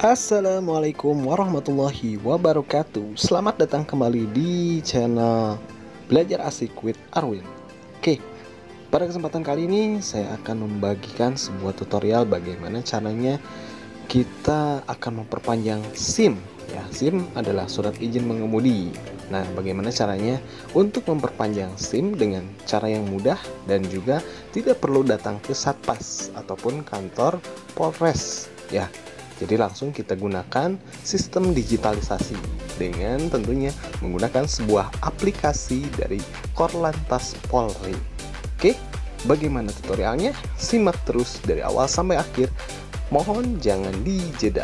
Assalamualaikum warahmatullahi wabarakatuh. Selamat datang kembali di channel Belajar Asik with Arwin. Oke, pada kesempatan kali ini saya akan membagikan sebuah tutorial bagaimana caranya kita akan memperpanjang SIM. Ya, SIM adalah surat izin mengemudi. Nah, bagaimana caranya untuk memperpanjang SIM dengan cara yang mudah dan juga tidak perlu datang ke Satpas ataupun kantor Polres. Ya, jadi langsung kita gunakan sistem digitalisasi dengan tentunya menggunakan sebuah aplikasi dari Korlantas Polri. Oke, bagaimana tutorialnya? Simak terus dari awal sampai akhir. Mohon jangan dijeda.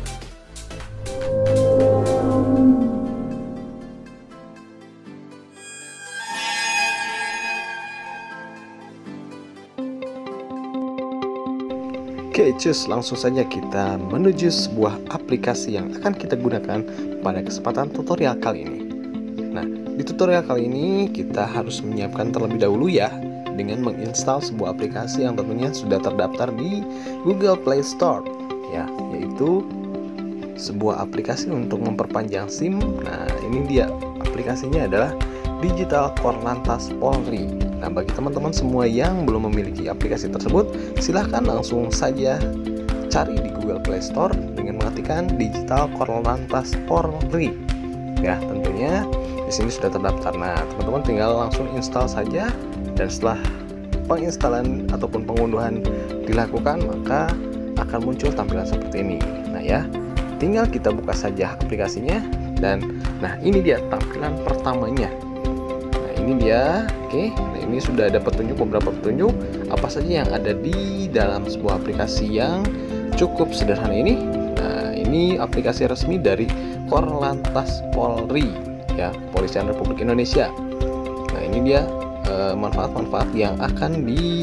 Oke, cus, langsung saja kita menuju sebuah aplikasi yang akan kita gunakan pada kesempatan tutorial kali ini. Nah, di tutorial kali ini kita harus menyiapkan terlebih dahulu ya, dengan menginstal sebuah aplikasi yang tentunya sudah terdaftar di Google Play Store, ya, yaitu sebuah aplikasi untuk memperpanjang SIM. Nah, ini dia aplikasinya adalah Digital Korlantas Polri. Nah, bagi teman-teman semua yang belum memiliki aplikasi tersebut, silahkan langsung saja cari di Google Play Store dengan mengetikkan Digital Korlantas Polri. Ya, tentunya di sini sudah terdaftar. Nah, teman-teman tinggal langsung install saja, dan setelah penginstalan ataupun pengunduhan dilakukan, maka akan muncul tampilan seperti ini. Nah ya, tinggal kita buka saja aplikasinya, dan nah ini dia tampilan pertamanya. Ini dia, oke. Nah, ini sudah ada beberapa petunjuk apa saja yang ada di dalam sebuah aplikasi yang cukup sederhana ini. Nah, ini aplikasi resmi dari Korlantas Polri, ya, Kepolisian Republik Indonesia. Nah, ini dia manfaat-manfaat yang akan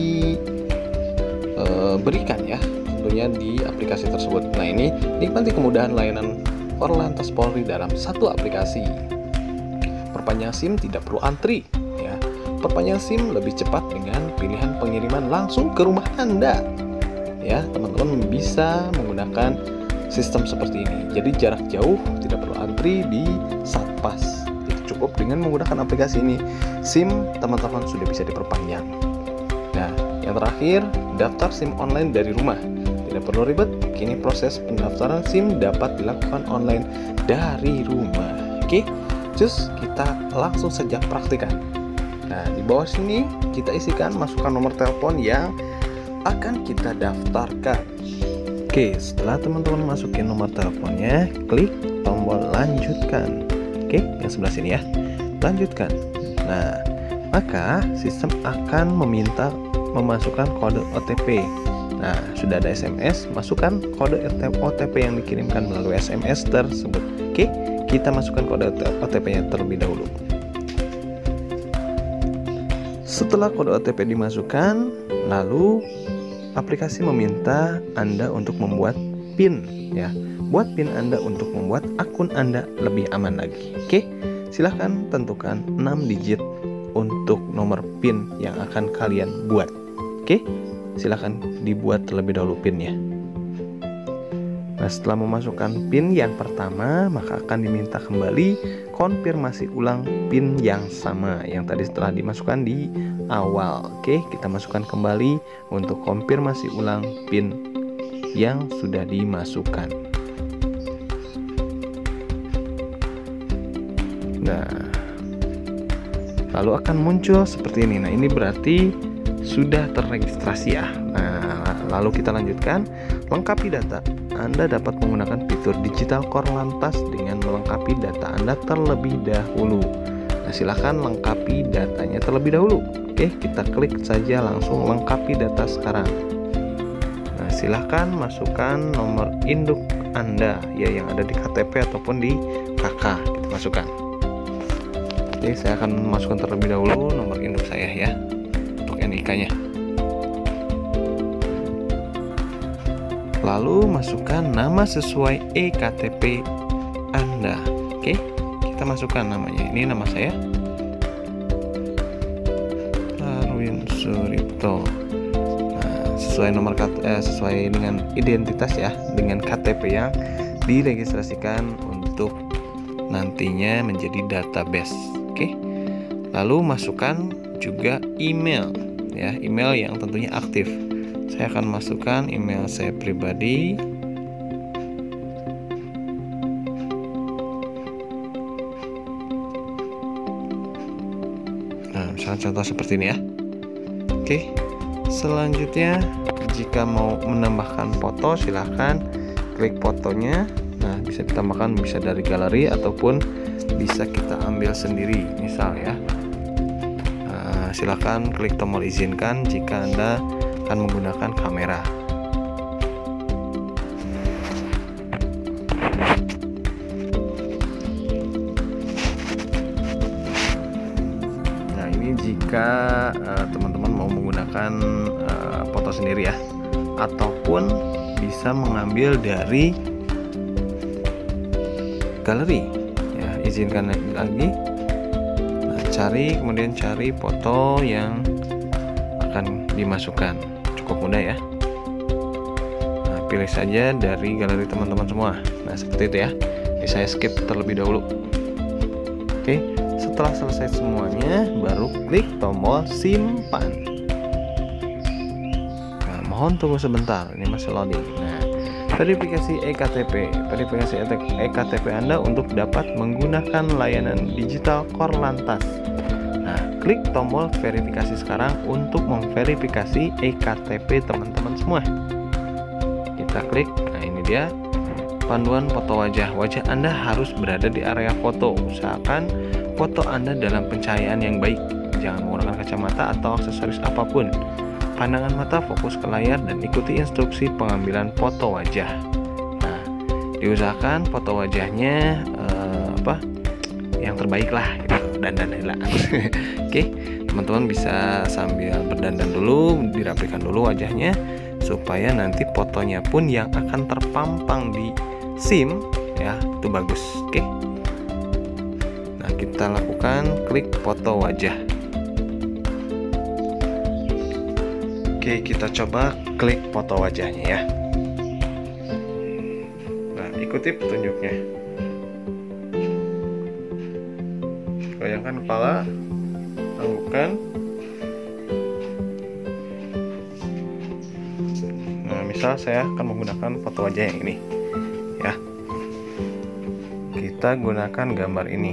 diberikan ya, tentunya di aplikasi tersebut. Nah, ini nikmati kemudahan layanan Korlantas Polri dalam satu aplikasi. Perpanjang SIM tidak perlu antri, ya. Perpanjang SIM lebih cepat dengan pilihan pengiriman langsung ke rumah Anda. Ya, teman-teman bisa menggunakan sistem seperti ini. Jadi jarak jauh tidak perlu antri di Satpas. Itu cukup dengan menggunakan aplikasi ini. SIM teman-teman sudah bisa diperpanjang. Nah, yang terakhir, daftar SIM online dari rumah. Tidak perlu ribet. Kini proses pendaftaran SIM dapat dilakukan online dari rumah. Oke. Cus, kita langsung saja praktikan. Nah, di bawah sini kita isikan, masukkan nomor telepon yang akan kita daftarkan. Oke, setelah teman-teman masukin nomor teleponnya, klik tombol lanjutkan. Oke, yang sebelah sini ya, lanjutkan. Nah, maka sistem akan meminta memasukkan kode OTP. Nah, sudah ada SMS, masukkan kode OTP yang dikirimkan melalui SMS tersebut. Oke, kita masukkan kode OTP-nya terlebih dahulu. Setelah kode OTP dimasukkan, lalu aplikasi meminta Anda untuk membuat PIN, ya. Buat PIN Anda untuk membuat akun Anda lebih aman lagi. Oke, silahkan tentukan 6 digit untuk nomor PIN yang akan kalian buat. Oke, silahkan dibuat terlebih dahulu PIN-nya. Nah, setelah memasukkan PIN yang pertama, maka akan diminta kembali konfirmasi ulang PIN yang sama yang tadi setelah dimasukkan di awal. Oke, kita masukkan kembali untuk konfirmasi ulang PIN yang sudah dimasukkan. Nah, lalu akan muncul seperti ini. Nah, ini berarti sudah terregistrasi ya. Nah, lalu kita lanjutkan, lengkapi data. Anda dapat menggunakan fitur digital Korlantas dengan melengkapi data Anda terlebih dahulu. Nah, silahkan lengkapi datanya terlebih dahulu. Oke, kita klik saja langsung lengkapi data sekarang. Nah, silahkan masukkan nomor induk Anda, ya, yang ada di KTP ataupun di KK. Kita masukkan. Oke, saya akan masukkan terlebih dahulu nomor induk saya ya, untuk NIK-nya. Lalu masukkan nama sesuai eKTP Anda. Oke, kita masukkan namanya. Ini nama saya, Arwin Suripto. Nah, sesuai dengan identitas ya, dengan KTP yang diregistrasikan untuk nantinya menjadi database. Oke. Lalu masukkan juga email ya, email yang tentunya aktif. Saya akan masukkan email saya pribadi. Nah, misalnya contoh seperti ini ya. Oke. Selanjutnya, jika mau menambahkan foto, silahkan klik fotonya. Nah, bisa ditambahkan, bisa dari galeri ataupun bisa kita ambil sendiri, misal ya. Nah, silahkan klik tombol izinkan jika Anda akan menggunakan kamera. Nah, ini jika teman-teman mau menggunakan foto sendiri ya, ataupun bisa mengambil dari galeri ya. Izinkan lagi. Nah, kemudian cari foto yang akan dimasukkan. Cukup mudah ya. Nah, pilih saja dari galeri teman-teman semua. Nah, seperti itu ya. Ini saya skip terlebih dahulu. Oke, setelah selesai semuanya, baru klik tombol simpan. Nah, mohon tunggu sebentar, ini masih loading. Nah, verifikasi eKTP. Verifikasi eKTP Anda untuk dapat menggunakan layanan digital Korlantas. Nah, klik tombol verifikasi sekarang untuk memverifikasi eKTP teman-teman semua. Kita klik. Nah, ini dia panduan foto wajah. Wajah Anda harus berada di area foto. Usahakan foto Anda dalam pencahayaan yang baik. Jangan menggunakan kacamata atau aksesoris apapun. Pandangan mata fokus ke layar dan ikuti instruksi pengambilan foto wajah. Nah, diusahakan foto wajahnya yang terbaik lah, gitu. Dandan lah. Oke, teman-teman bisa sambil berdandan dulu, dirapikan dulu wajahnya supaya nanti fotonya pun yang akan terpampang di SIM ya itu bagus. Oke. Nah, kita lakukan klik foto wajah. Oke, kita coba klik foto wajahnya ya. Nah, ikuti petunjuknya. Goyangkan kepala, anggukkan. Nah, misal saya akan menggunakan foto wajah yang ini ya. Kita gunakan gambar ini.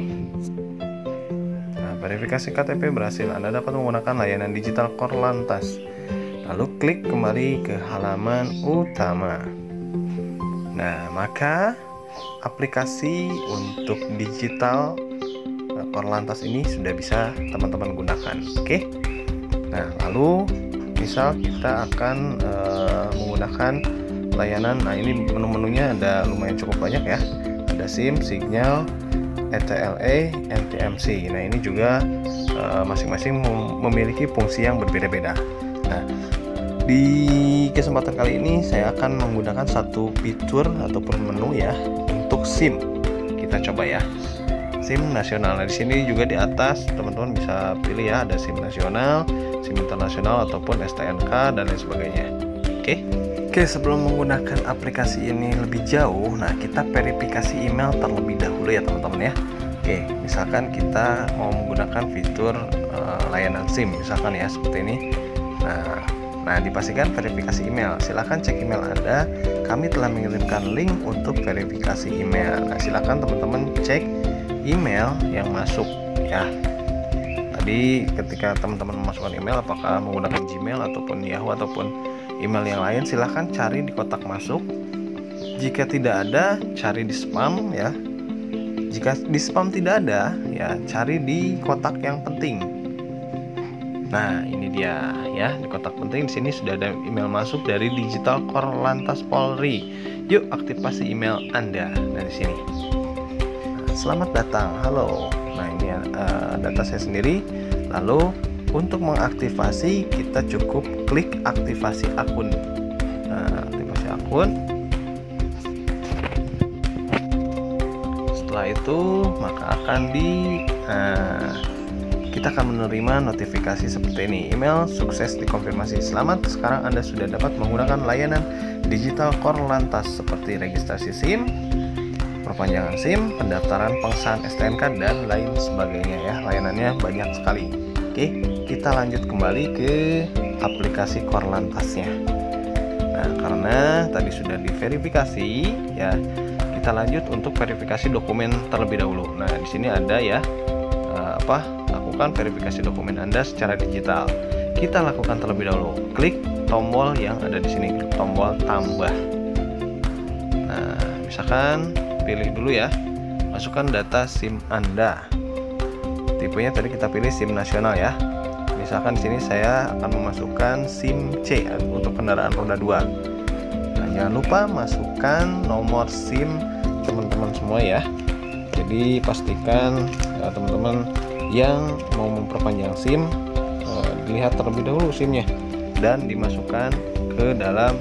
Nah, verifikasi KTP berhasil. Anda dapat menggunakan layanan digital Korlantas. Lalu klik kembali ke halaman utama. Nah, maka aplikasi untuk digital Korlantas ini sudah bisa teman-teman gunakan. Oke. Nah, lalu misal kita akan menggunakan layanan. Nah, ini menu-menunya ada lumayan cukup banyak ya. Ada SIM, Signal, ETLA, NTMC. Nah, ini juga masing-masing memiliki fungsi yang berbeda-beda. Nah, di kesempatan kali ini saya akan menggunakan satu fitur ataupun menu ya untuk SIM. Kita coba ya. SIM nasional. Nah, di sini juga di atas teman-teman bisa pilih ya, ada SIM nasional, SIM internasional ataupun STNK dan lain sebagainya. Oke, sebelum menggunakan aplikasi ini lebih jauh, nah kita verifikasi email terlebih dahulu ya teman-teman ya. Oke, misalkan kita mau menggunakan fitur layanan SIM misalkan ya seperti ini. Nah, dipastikan verifikasi email. Silahkan cek email Anda. Kami telah mengirimkan link untuk verifikasi email. Nah, silahkan teman-teman cek email yang masuk ya. Tadi ketika teman-teman memasukkan email, apakah menggunakan Gmail ataupun Yahoo ataupun email yang lain, silahkan cari di kotak masuk. Jika tidak ada, cari di spam ya. Jika di spam tidak ada, ya cari di kotak yang penting. Nah, ini dia ya, di kotak penting di sini sudah ada email masuk dari Digital Korlantas Polri. Yuk aktifasi email Anda. Nah, di sini. Nah, selamat datang. Halo. Nah, ini data saya sendiri. Lalu untuk mengaktifasi kita cukup klik aktivasi akun. Nah, aktivasi akun. Setelah itu maka akan kita akan menerima notifikasi seperti ini. Email sukses dikonfirmasi. Selamat, sekarang Anda sudah dapat menggunakan layanan digital Korlantas seperti registrasi SIM, perpanjangan SIM, pendaftaran pengesahan STNK, dan lain sebagainya ya. Layanannya banyak sekali. Oke, kita lanjut kembali ke aplikasi Korlantasnya. Nah, karena tadi sudah diverifikasi ya, kita lanjut untuk verifikasi dokumen terlebih dahulu. Nah, di sini ada ya lakukan verifikasi dokumen Anda secara digital. Kita lakukan terlebih dahulu. Klik tombol yang ada di sini, tombol tambah. Nah, misalkan pilih dulu ya, masukkan data SIM Anda. Tipenya tadi kita pilih SIM nasional ya. Misalkan di sini saya akan memasukkan SIM C untuk kendaraan roda 2. Nah, jangan lupa masukkan nomor SIM teman-teman semua ya. Jadi pastikan teman-teman yang mau memperpanjang SIM dilihat terlebih dahulu SIM-nya dan dimasukkan ke dalam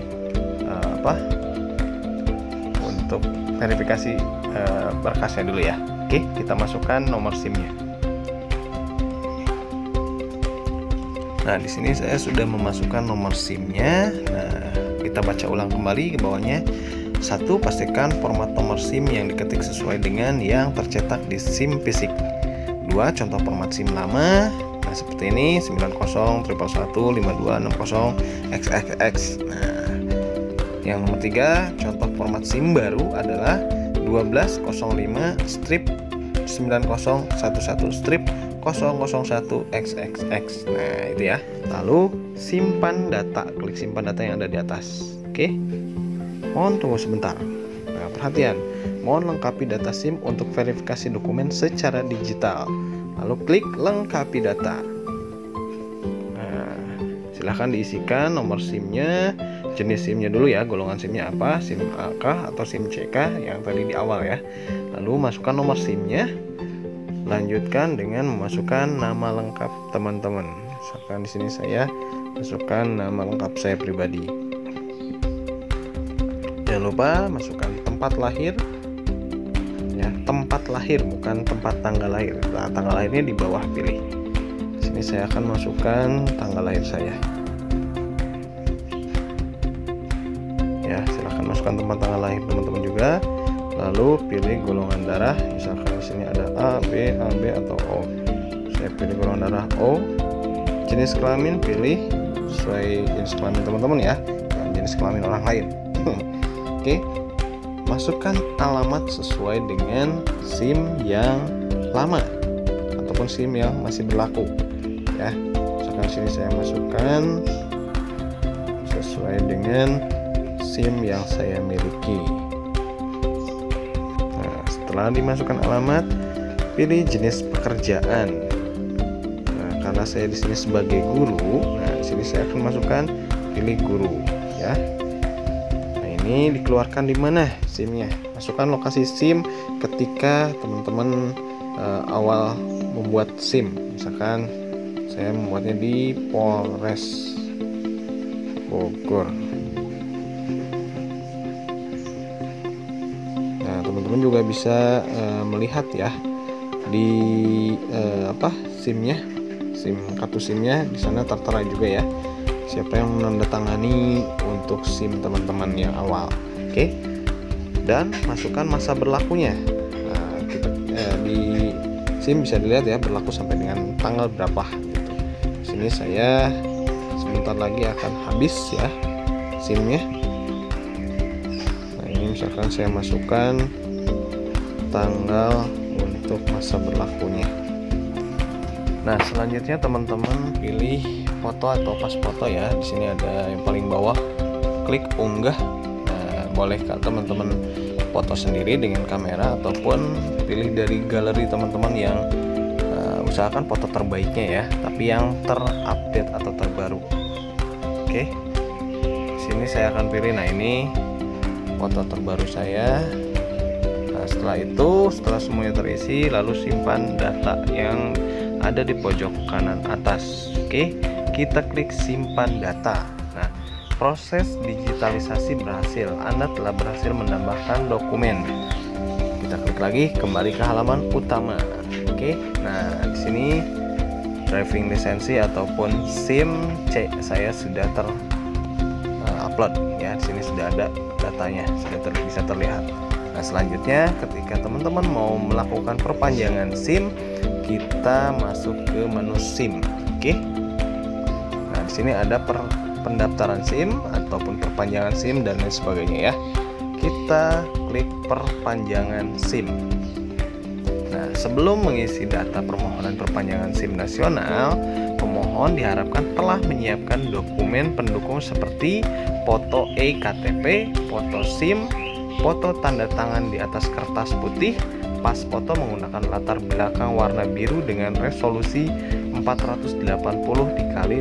untuk verifikasi berkasnya dulu ya. Oke, kita masukkan nomor SIM-nya. Nah, di sini saya sudah memasukkan nomor SIM-nya. Nah, kita baca ulang kembali ke bawahnya. 1. Pastikan format nomor SIM yang diketik sesuai dengan yang tercetak di SIM fisik. 2. Contoh format SIM lama. Nah, seperti ini 9011115260XXX. Nah, yang nomor 3, contoh format SIM baru adalah 1205-9011-001-001XXX. Nah, itu ya. Lalu simpan data. Klik simpan data yang ada di atas. Oke. Mohon tunggu sebentar. Nah, perhatian, mohon lengkapi data SIM untuk verifikasi dokumen secara digital. Lalu klik lengkapi data. Nah, silahkan diisikan nomor SIM-nya, jenis SIM-nya dulu ya, golongan SIM-nya apa, SIM A kah atau SIM C kah yang tadi di awal ya. Lalu masukkan nomor SIM-nya. Lanjutkan dengan memasukkan nama lengkap teman-teman. Misalkan di sini saya masukkan nama lengkap saya pribadi. Jangan lupa masukkan tempat lahir ya, tempat lahir bukan tempat tanggal lahir. Nah, tanggal lahirnya di bawah pilih. Di sini saya akan masukkan tanggal lahir saya. Ya, silahkan masukkan tempat tanggal lahir teman-teman juga. Lalu pilih golongan darah. Misalkan di sini ada A, B, atau O. Saya pilih golongan darah O. Jenis kelamin pilih sesuai jenis kelamin teman-teman ya, jangan jenis kelamin orang lain. Oke, masukkan alamat sesuai dengan SIM yang lama ataupun SIM yang masih berlaku ya. Misalkan sini saya masukkan sesuai dengan SIM yang saya miliki. Nah, setelah dimasukkan alamat, pilih jenis pekerjaan. Nah, karena saya di sini sebagai guru, nah di sini saya akan masukkan pilih guru ya. Ini dikeluarkan di mana SIM-nya. Masukkan lokasi SIM ketika teman-teman awal membuat SIM. Misalkan saya membuatnya di Polres Bogor. Nah, teman-teman juga bisa melihat ya di SIM-nya, SIM kartu SIM-nya di sana tertera juga ya. Siapa yang menandatangani untuk SIM teman-teman yang awal. Oke. Dan masukkan masa berlakunya. Nah, kita di SIM bisa dilihat ya berlaku sampai dengan tanggal berapa gitu. Di sini saya sebentar lagi akan habis ya SIM-nya. Nah, ini misalkan saya masukkan tanggal untuk masa berlakunya. Nah, selanjutnya teman-teman pilih foto atau pas foto ya. Di sini ada yang paling bawah, klik unggah. Nah, boleh teman-teman foto sendiri dengan kamera ataupun pilih dari galeri teman-teman yang usahakan foto terbaiknya ya, tapi yang terupdate atau terbaru. Oke. Di sini saya akan pilih, nah ini foto terbaru saya. Nah, setelah semuanya terisi, lalu simpan data yang ada di pojok kanan atas. Oke, kita klik simpan data. Nah, proses digitalisasi berhasil. Anda telah berhasil menambahkan dokumen. Kita klik lagi, kembali ke halaman utama. Oke, nah di sini driving lisensi ataupun SIM C saya sudah upload ya. Di sini sudah ada datanya, sudah bisa terlihat. Nah, selanjutnya ketika teman-teman mau melakukan perpanjangan SIM, kita masuk ke menu SIM. Oke. Nah, di sini ada pendaftaran SIM ataupun perpanjangan SIM dan lain sebagainya ya. Kita klik perpanjangan SIM. Nah, sebelum mengisi data permohonan perpanjangan SIM nasional, pemohon diharapkan telah menyiapkan dokumen pendukung seperti foto eKTP, foto SIM, foto tanda tangan di atas kertas putih, pas foto menggunakan latar belakang warna biru dengan resolusi 480 x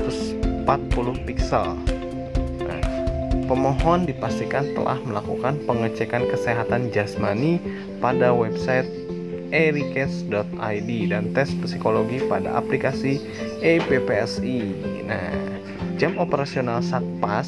640 pixel. Nah, pemohon dipastikan telah melakukan pengecekan kesehatan jasmani pada website erikes.id dan tes psikologi pada aplikasi ePPSI. Nah, jam operasional Satpas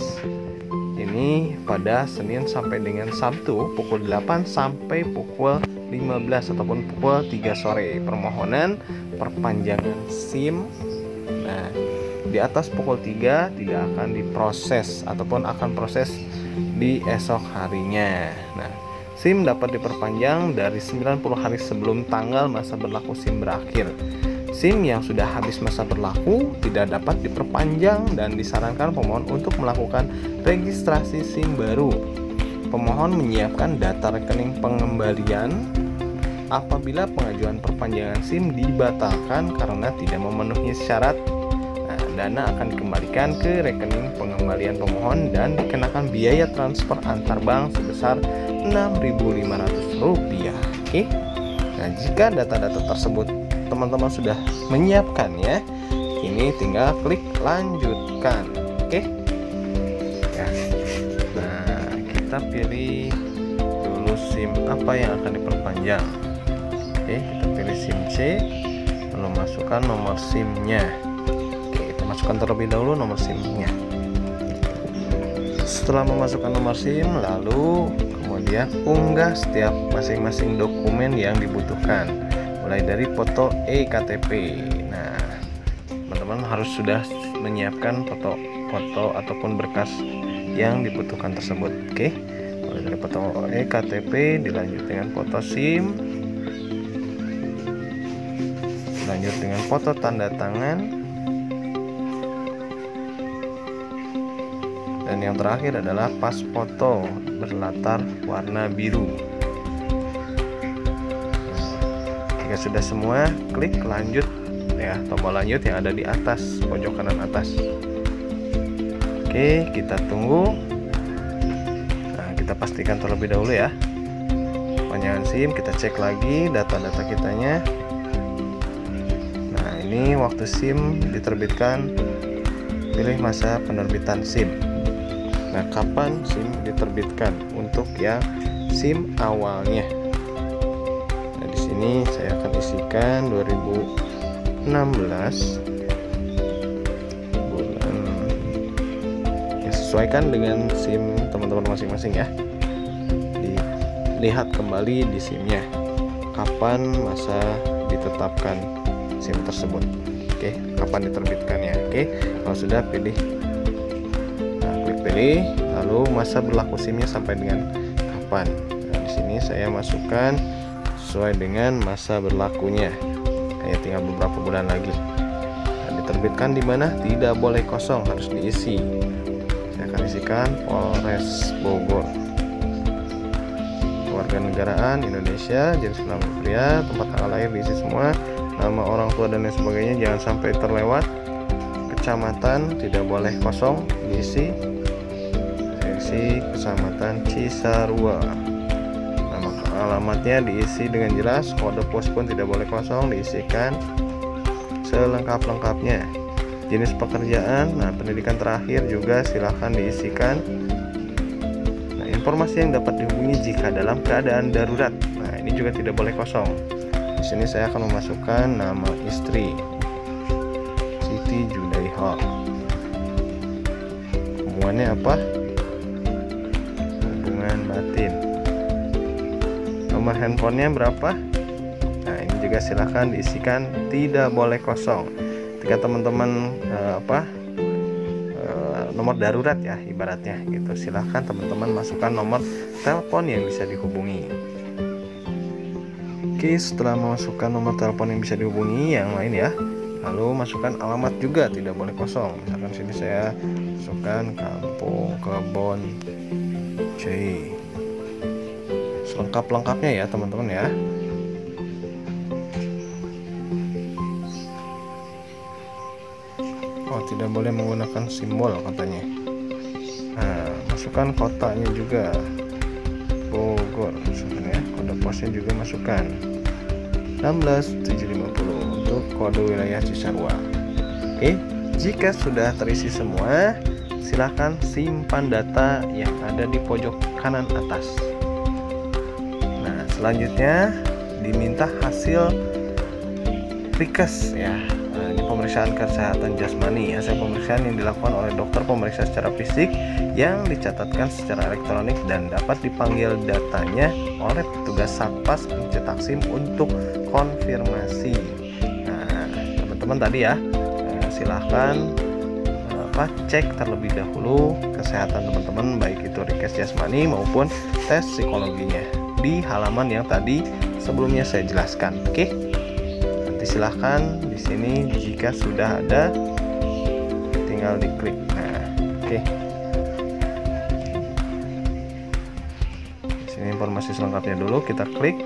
ini pada Senin sampai dengan Sabtu pukul 8 sampai pukul 15 ataupun pukul 3 sore. Permohonan perpanjangan SIM, nah, di atas pukul 3 tidak akan diproses ataupun akan proses di esok harinya. Nah, SIM dapat diperpanjang dari 90 hari sebelum tanggal masa berlaku SIM berakhir. SIM yang sudah habis masa berlaku tidak dapat diperpanjang dan disarankan pemohon untuk melakukan registrasi SIM baru. Pemohon menyiapkan data rekening pengembalian apabila pengajuan perpanjangan SIM dibatalkan karena tidak memenuhi syarat. Nah, dana akan dikembalikan ke rekening pengembalian pemohon dan dikenakan biaya transfer antar bank sebesar Rp6.500. Oke. Nah, jika data-data tersebut teman-teman sudah menyiapkan ya, ini tinggal klik lanjutkan. Oke. Ya. Nah, kita pilih dulu SIM apa yang akan diperpanjang. Oke, kita pilih SIM C, lalu masukkan nomor SIM-nya. Oke, kita masukkan terlebih dahulu nomor SIM-nya. Setelah memasukkan nomor SIM, lalu kemudian unggah setiap masing-masing dokumen yang dibutuhkan, mulai dari foto eKTP. Nah, teman-teman harus sudah menyiapkan foto ataupun berkas yang dibutuhkan tersebut. Oke, mulai dari foto eKTP, dilanjut dengan foto SIM, lanjut dengan foto tanda tangan, dan yang terakhir adalah pas foto berlatar warna biru. Jika sudah semua, klik lanjut ya, tombol lanjut yang ada di atas pojok kanan atas. Oke, kita tunggu. Nah, kita pastikan terlebih dahulu ya perpanjangan SIM. Kita cek lagi data-data kitanya. Nah, ini waktu SIM diterbitkan, pilih masa penerbitan SIM. Nah, kapan SIM diterbitkan untuk yang SIM awalnya? Nah, di sini saya akan isikan 2016 bulan. Ya, sesuaikan dengan SIM teman-teman masing-masing ya. Dilihat kembali di SIM-nya, kapan masa ditetapkan SIM tersebut. Oke, kapan diterbitkannya. Oke, kalau sudah pilih, lalu masa berlaku SIM-nya sampai dengan kapan. Nah, di sini saya masukkan sesuai dengan masa berlakunya. Hanya tinggal beberapa bulan lagi. Nah, diterbitkan di mana? Tidak boleh kosong, harus diisi. Saya akan isikan Polres Bogor. Kewarganegaraan Indonesia, jenis kelamin pria, tempat tanggal lahir diisi semua, nama orang tua dan lain sebagainya jangan sampai terlewat. Kecamatan tidak boleh kosong, diisi. Kecamatan Cisarua. Nama alamatnya diisi dengan jelas, kode pos pun tidak boleh kosong, diisikan selengkap-lengkapnya. Jenis pekerjaan, nah pendidikan terakhir juga silahkan diisikan. Nah, informasi yang dapat dihubungi jika dalam keadaan darurat. Nah, ini juga tidak boleh kosong. Di sini saya akan memasukkan nama istri, Siti Judaiha. Hubungannya apa? Batin. Nomor handphonenya berapa? Nah, ini juga silahkan diisikan, tidak boleh kosong. ketika teman-teman nomor darurat ya ibaratnya gitu, silahkan teman-teman masukkan nomor telepon yang bisa dihubungi. Oke, setelah memasukkan nomor telepon yang bisa dihubungi yang lain ya, lalu masukkan alamat juga, tidak boleh kosong. Misalkan sini saya masukkan Kampung Kebon C, selengkap-lengkapnya ya teman-teman ya. Oh, tidak boleh menggunakan simbol katanya. Nah, masukkan kotanya juga, Bogor misalkan ya. Kode posnya juga masukkan 16750 untuk kode wilayah Cisarua. Oke, jika sudah terisi semua, silahkan simpan data yang ada di pojok kanan atas. Nah, selanjutnya diminta hasil request ya. Ini pemeriksaan kesehatan jasmani, hasil pemeriksaan yang dilakukan oleh dokter pemeriksa secara fisik yang dicatatkan secara elektronik dan dapat dipanggil datanya oleh petugas Satpas pencetak SIM untuk konfirmasi. Nah, teman-teman tadi ya, silahkan cek terlebih dahulu kesehatan teman-teman, baik itu request jasmani maupun tes psikologinya di halaman yang tadi sebelumnya saya jelaskan. Oke, nanti silahkan di sini jika sudah ada tinggal diklik. Nah, oke. Di sini informasi selengkapnya dulu kita klik.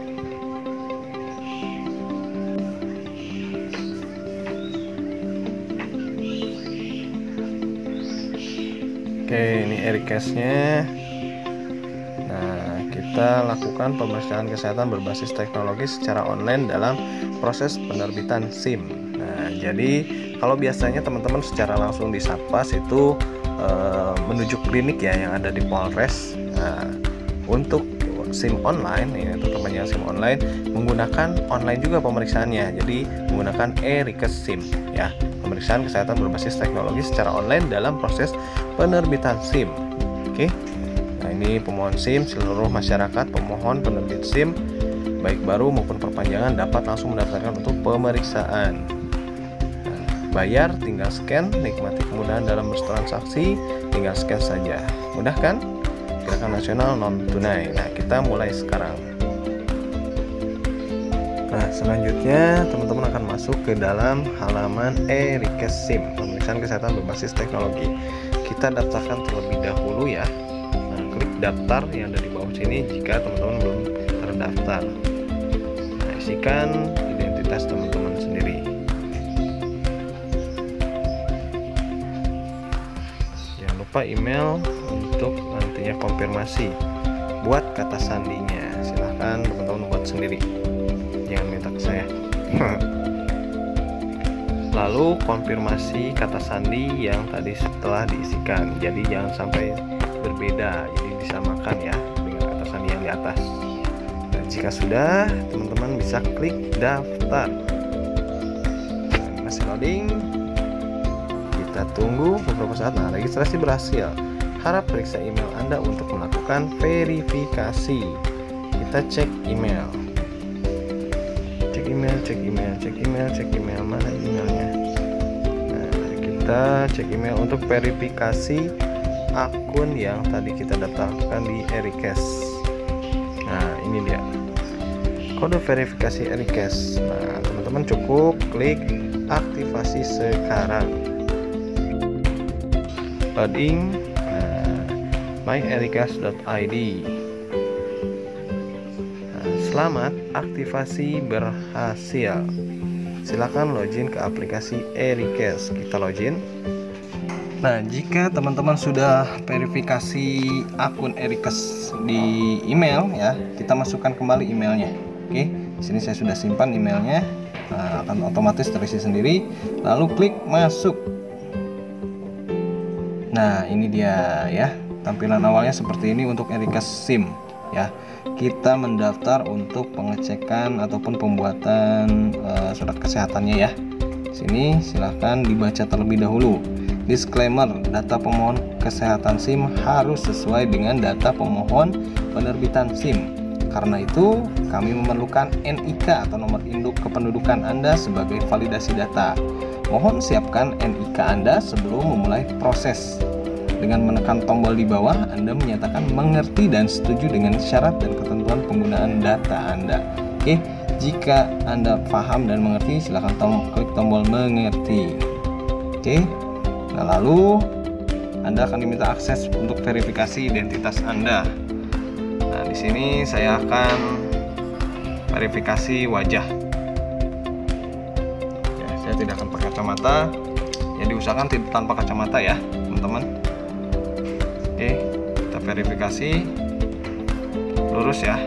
Oke, ini e-request-nya. Nah, kita lakukan pemeriksaan kesehatan berbasis teknologi secara online dalam proses penerbitan SIM. Nah, jadi kalau biasanya teman-teman secara langsung di Satpas itu menuju klinik ya yang ada di Polres. Nah, untuk SIM online, ini teman-teman yang SIM online menggunakan online juga pemeriksaannya. Jadi menggunakan e-request SIM ya. Pemeriksaan kesehatan berbasis teknologi secara online dalam proses penerbitan SIM. Oke. Nah, ini pemohon SIM, seluruh masyarakat pemohon penerbit SIM baik baru maupun perpanjangan dapat langsung mendaftarkan untuk pemeriksaan. Nah, bayar tinggal scan, nikmati kemudahan dalam bertransaksi, tinggal scan saja. Mudah kan? Gerakan nasional non tunai. Nah, kita mulai sekarang. Nah, selanjutnya teman-teman akan masuk ke dalam halaman e-request SIM, pemeriksaan kesehatan berbasis teknologi. Kita daftarkan terlebih dahulu ya. Nah, klik daftar yang ada di bawah sini jika teman-teman belum terdaftar. Nah, isikan identitas teman-teman sendiri. Jangan lupa email untuk nantinya konfirmasi. Buat kata sandinya, silahkan teman-teman buat sendiri. Jangan minta ke saya. Lalu konfirmasi kata sandi yang tadi setelah diisikan. Jadi jangan sampai berbeda, jadi disamakan ya dengan kata sandi yang di atas. Dan jika sudah, teman-teman bisa klik daftar. Nah, masih loading. Kita tunggu beberapa saat. Nah, registrasi berhasil. Harap periksa email Anda untuk melakukan verifikasi. Kita cek email. Cek email, mana emailnya? Nah, kita cek email untuk verifikasi akun yang tadi kita daftarkan di e-request. Nah, ini dia kode verifikasi e-request. Nah, teman-teman cukup klik aktivasi sekarang. Loading. Nah, myerequest.id. Selamat, aktivasi berhasil. Silakan login ke aplikasi e-request. Kita login. Nah, jika teman-teman sudah verifikasi akun e-request di email ya, kita masukkan kembali emailnya. Oke, di sini saya sudah simpan emailnya. Nah, akan otomatis terisi sendiri. Lalu klik masuk. Nah, ini dia ya. Tampilan awalnya seperti ini untuk e-request SIM ya. Kita mendaftar untuk pengecekan ataupun pembuatan surat kesehatannya ya. Sini silahkan dibaca terlebih dahulu. Disclaimer, data pemohon kesehatan SIM harus sesuai dengan data pemohon penerbitan SIM. Karena itu, kami memerlukan NIK atau nomor induk kependudukan Anda sebagai validasi data. Mohon siapkan NIK Anda sebelum memulai proses. Dengan menekan tombol di bawah, Anda menyatakan mengerti dan setuju dengan syarat dan ketentuan penggunaan data Anda. Oke, jika Anda paham dan mengerti, silakan klik tombol mengerti. Oke, nah lalu Anda akan diminta akses untuk verifikasi identitas Anda. Nah, di sini saya akan verifikasi wajah. Ya, saya tidak akan pakai kacamata. Ya, diusahakan tidak tanpa kacamata ya, teman-teman. Oke, kita verifikasi lurus ya.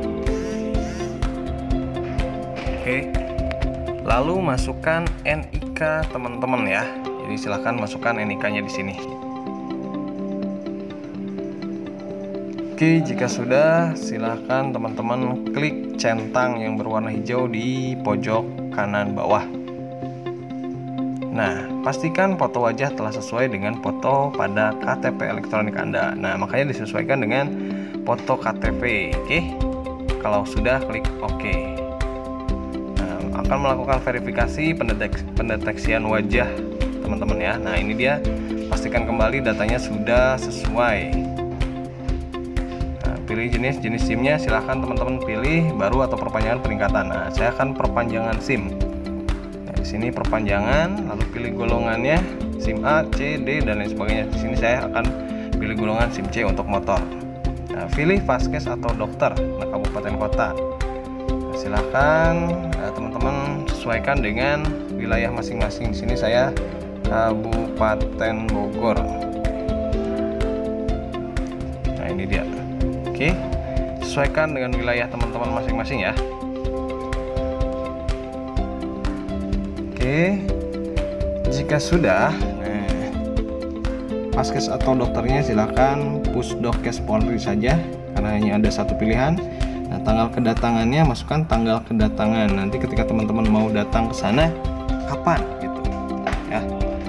Oke, lalu masukkan NIK teman-teman ya. Jadi silahkan masukkan NIK-nya di sini. Oke, jika sudah, silahkan teman-teman klik centang yang berwarna hijau di pojok kanan bawah. Nah, pastikan foto wajah telah sesuai dengan foto pada KTP elektronik Anda. Nah, makanya disesuaikan dengan foto KTP. Oke, kalau sudah, klik OK. Nah, akan melakukan verifikasi pendeteksian wajah teman-teman ya. Nah, ini dia, pastikan kembali datanya sudah sesuai. Nah, pilih jenis SIM-nya, silahkan teman-teman pilih baru atau perpanjangan peningkatan. Nah, saya akan perpanjangan SIM. Sini perpanjangan, lalu pilih golongannya SIM A, C, D dan lain sebagainya. Di sini saya akan pilih golongan SIM C untuk motor. Nah, pilih vaskes atau dokter, nah, kabupaten kota. Nah, silahkan teman-teman sesuaikan dengan wilayah masing-masing. Di sini saya Kabupaten Bogor. Nah, ini dia. Oke, sesuaikan dengan wilayah teman-teman masing-masing ya. Oke, jika sudah, vaskes atau dokternya silakan Pusdokes Polri saja karena hanya ada satu pilihan. Nah, tanggal kedatangannya masukkan tanggal kedatangan. Nanti ketika teman-teman mau datang ke sana, kapan gitu ya.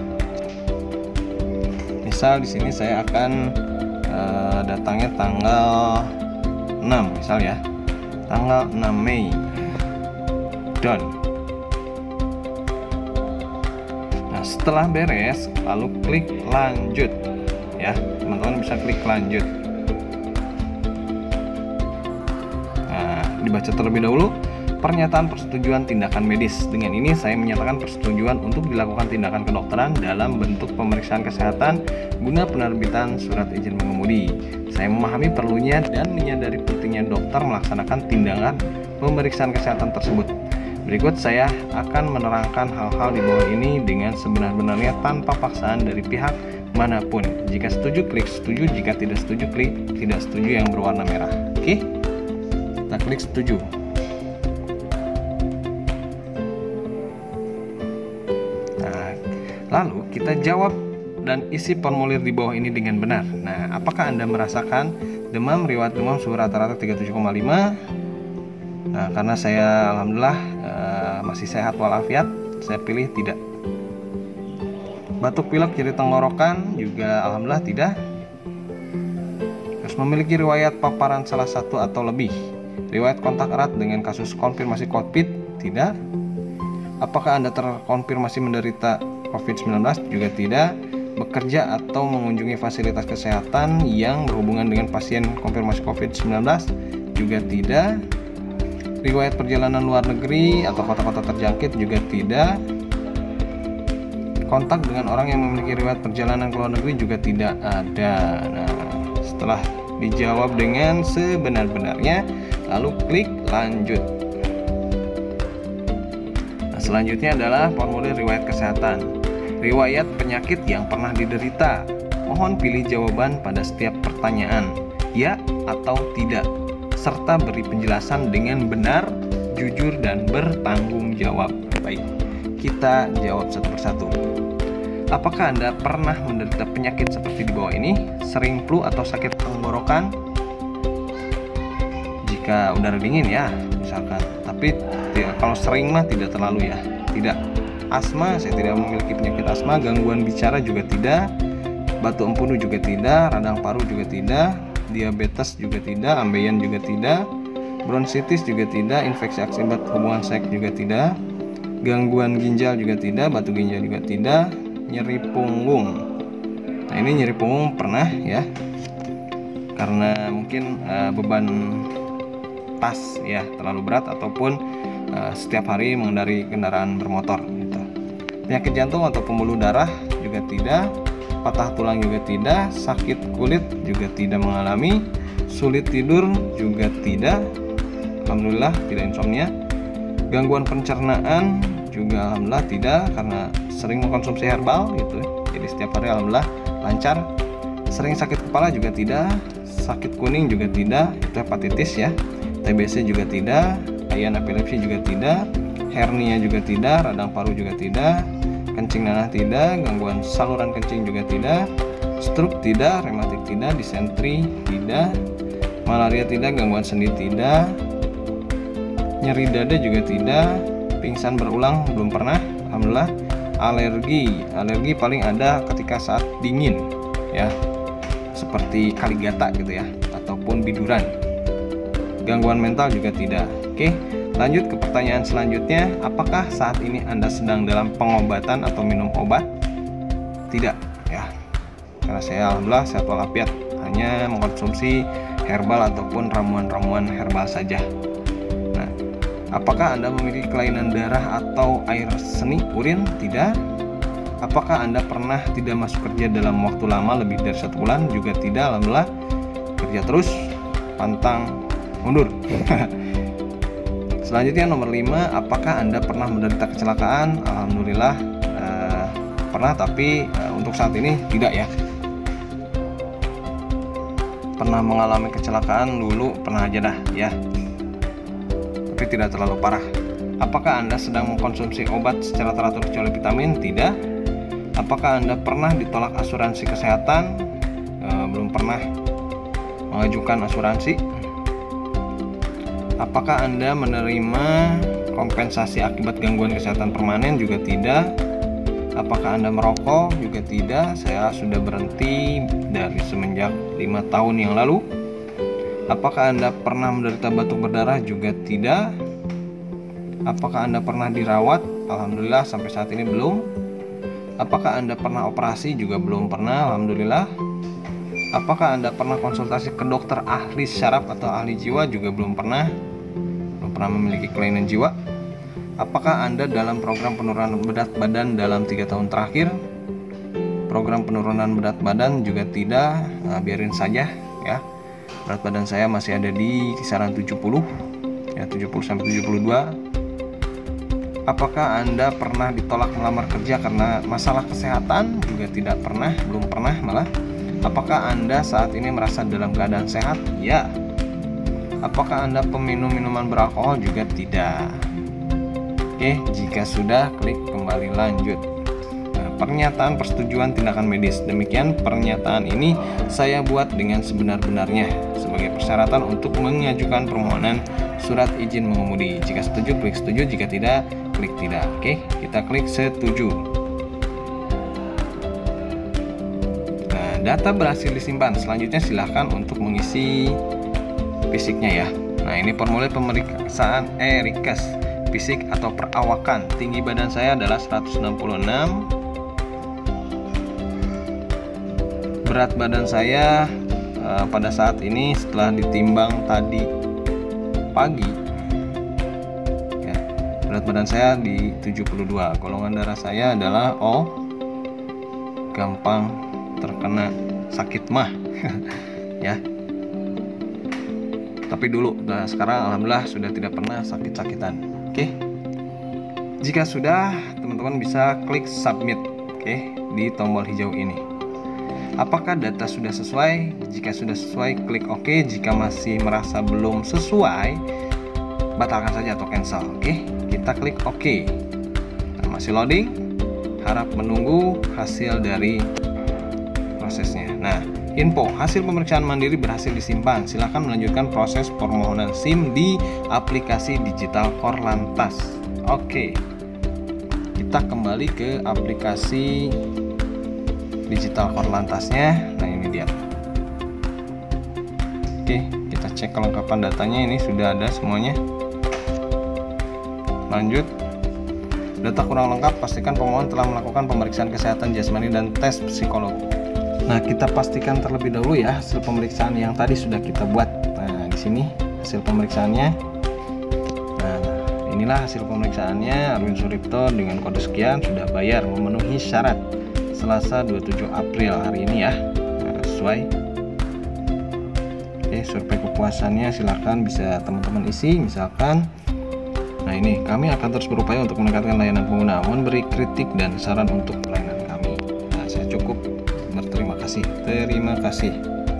Misal di sini saya akan datangnya tanggal 6 misal ya, tanggal 6 Mei. Done. Setelah beres, lalu klik lanjut ya, teman-teman bisa klik lanjut. Nah, dibaca terlebih dahulu pernyataan persetujuan tindakan medis. Dengan ini saya menyatakan persetujuan untuk dilakukan tindakan kedokteran dalam bentuk pemeriksaan kesehatan guna penerbitan surat izin mengemudi. Saya memahami perlunya dan menyadari pentingnya dokter melaksanakan tindakan pemeriksaan kesehatan tersebut. Berikut saya akan menerangkan hal-hal di bawah ini dengan sebenar-benarnya tanpa paksaan dari pihak manapun. Jika setuju, klik setuju. Jika tidak setuju, klik tidak setuju yang berwarna merah. Oke, kita klik setuju. Nah, lalu kita jawab dan isi formulir di bawah ini dengan benar. Nah, apakah Anda merasakan demam, riwayat demam suhu rata-rata 37,5? Nah, karena saya alhamdulillah masih sehat walafiat, saya pilih tidak. Batuk pilek nyeri tenggorokan juga alhamdulillah tidak. Terus memiliki riwayat paparan salah satu atau lebih. Riwayat kontak erat dengan kasus konfirmasi COVID tidak. Apakah Anda terkonfirmasi menderita COVID-19 juga tidak. Bekerja atau mengunjungi fasilitas kesehatan yang berhubungan dengan pasien konfirmasi COVID-19 juga tidak. Riwayat perjalanan luar negeri atau kota-kota terjangkit juga tidak. Kontak dengan orang yang memiliki riwayat perjalanan ke luar negeri juga tidak ada. Nah, setelah dijawab dengan sebenar-benarnya, lalu klik lanjut. Nah, selanjutnya adalah formulir riwayat kesehatan. Riwayat penyakit yang pernah diderita. Mohon pilih jawaban pada setiap pertanyaan, ya atau tidak, serta beri penjelasan dengan benar, jujur, dan bertanggung jawab. Baik, kita jawab satu persatu. Apakah Anda pernah menderita penyakit seperti di bawah ini? Sering flu atau sakit tenggorokan? Jika udara dingin ya, misalkan. Tapi kalau sering mah tidak terlalu ya. Tidak. Asma, saya tidak memiliki penyakit asma. Gangguan bicara juga tidak. Batu empedu juga tidak. Radang paru juga tidak. Diabetes juga tidak, ambeien juga tidak, bronkitis juga tidak, infeksi akibat hubungan seks juga tidak, gangguan ginjal juga tidak, batu ginjal juga tidak, nyeri punggung. Nah, ini nyeri punggung pernah ya, karena mungkin beban tas ya terlalu berat ataupun setiap hari mengendarai kendaraan bermotor gitu. Penyakit jantung atau pembuluh darah juga tidak, patah tulang juga tidak, sakit kulit juga tidak mengalami, sulit tidur juga tidak, alhamdulillah tidak insomnia. Gangguan pencernaan juga alhamdulillah tidak, karena sering mengkonsumsi herbal gitu, jadi setiap hari alhamdulillah lancar. Sering sakit kepala juga tidak, sakit kuning juga tidak, itu hepatitis ya. TBC juga tidak, ayan epilepsi juga tidak, hernia juga tidak, radang paru juga tidak, kencing nanah tidak, gangguan saluran kencing juga tidak, stroke tidak, rematik tidak, disentri tidak, malaria tidak, gangguan sendi tidak, nyeri dada juga tidak, pingsan berulang belum pernah, alhamdulillah. Alergi paling ada ketika saat dingin ya, seperti kaligata gitu ya, ataupun biduran. Gangguan mental juga tidak. Oke, lanjut ke pertanyaan selanjutnya. Apakah saat ini Anda sedang dalam pengobatan atau minum obat? Tidak ya, karena saya alhamdulillah sehat walafiat, hanya mengkonsumsi herbal ataupun ramuan-ramuan herbal saja. Apakah Anda memiliki kelainan darah atau air seni urin? Tidak. Apakah Anda pernah tidak masuk kerja dalam waktu lama lebih dari 1 bulan? Juga tidak, alhamdulillah. Kerja terus, pantang mundur. Selanjutnya nomor 5, apakah Anda pernah menderita kecelakaan? Alhamdulillah pernah, tapi untuk saat ini tidak ya. Pernah mengalami kecelakaan dulu, pernah aja dah ya, tapi tidak terlalu parah. Apakah Anda sedang mengkonsumsi obat secara teratur kecuali vitamin? Tidak. Apakah Anda pernah ditolak asuransi kesehatan? Belum pernah mengajukan asuransi. Apakah Anda menerima kompensasi akibat gangguan kesehatan permanen? Juga tidak. Apakah Anda merokok? Juga tidak. Saya sudah berhenti dari semenjak 5 tahun yang lalu. Apakah Anda pernah menderita batuk berdarah? Juga tidak. Apakah Anda pernah dirawat? Alhamdulillah sampai saat ini belum. Apakah Anda pernah operasi? Juga belum pernah, alhamdulillah. Apakah Anda pernah konsultasi ke dokter ahli syaraf atau ahli jiwa? Juga belum pernah. Belum pernah memiliki kelainan jiwa. Apakah Anda dalam program penurunan berat badan dalam 3 tahun terakhir? Program penurunan berat badan juga tidak, biarin saja ya. Berat badan saya masih ada di kisaran 70 ya, 70 sampai 72. Apakah Anda pernah ditolak melamar kerja karena masalah kesehatan? Juga tidak pernah, belum pernah malah. Apakah Anda saat ini merasa dalam keadaan sehat? Ya. Apakah Anda peminum minuman beralkohol? Juga tidak. Oke, jika sudah, klik kembali lanjut. Pernyataan persetujuan tindakan medis. Demikian pernyataan ini saya buat dengan sebenar-benarnya sebagai persyaratan untuk mengajukan permohonan surat izin mengemudi. Jika setuju, klik setuju. Jika tidak, klik tidak. Oke, kita klik setuju. Nah, data berhasil disimpan. Selanjutnya silahkan untuk mengisi fisiknya ya. Nah, ini formulir pemeriksaan Rikas fisik atau perawakan. Tinggi badan saya adalah 166. Berat badan saya pada saat ini setelah ditimbang tadi pagi ya, berat badan saya di 72. Golongan darah saya adalah O, gampang terkena sakit mah ya. Tapi dulu, sekarang alhamdulillah sudah tidak pernah sakit-sakitan. Oke. Jika sudah, teman-teman bisa klik submit di tombol hijau ini. Apakah data sudah sesuai? Jika sudah sesuai, klik OK. Jika masih merasa belum sesuai, batalkan saja atau cancel. Oke, kita klik OK. Nah, masih loading. Harap menunggu hasil dari prosesnya. Nah, info hasil pemeriksaan mandiri berhasil disimpan. Silakan melanjutkan proses permohonan SIM di aplikasi digital Korlantas. Oke, kita kembali ke aplikasi digital Korlantasnya. Nah, ini dia. Oke, kita cek kelengkapan datanya. Ini sudah ada semuanya. Lanjut. Data kurang lengkap, pastikan pemohon telah melakukan pemeriksaan kesehatan jasmani dan tes psikologi. Nah, kita pastikan terlebih dahulu ya hasil pemeriksaan yang tadi sudah kita buat. Nah, di sini hasil pemeriksaannya. Nah, inilah hasil pemeriksaannya. Arwin Suripto dengan kode sekian sudah bayar, memenuhi syarat. Selasa 27 April hari ini ya. Nah, sesuai. Oke, survei kepuasannya silakan bisa teman-teman isi misalkan. Nah, ini kami akan terus berupaya untuk meningkatkan layanan pengguna, memberi kritik dan saran untuk pelayanan kami. Nah, saya cukup berterima kasih. Terima kasih.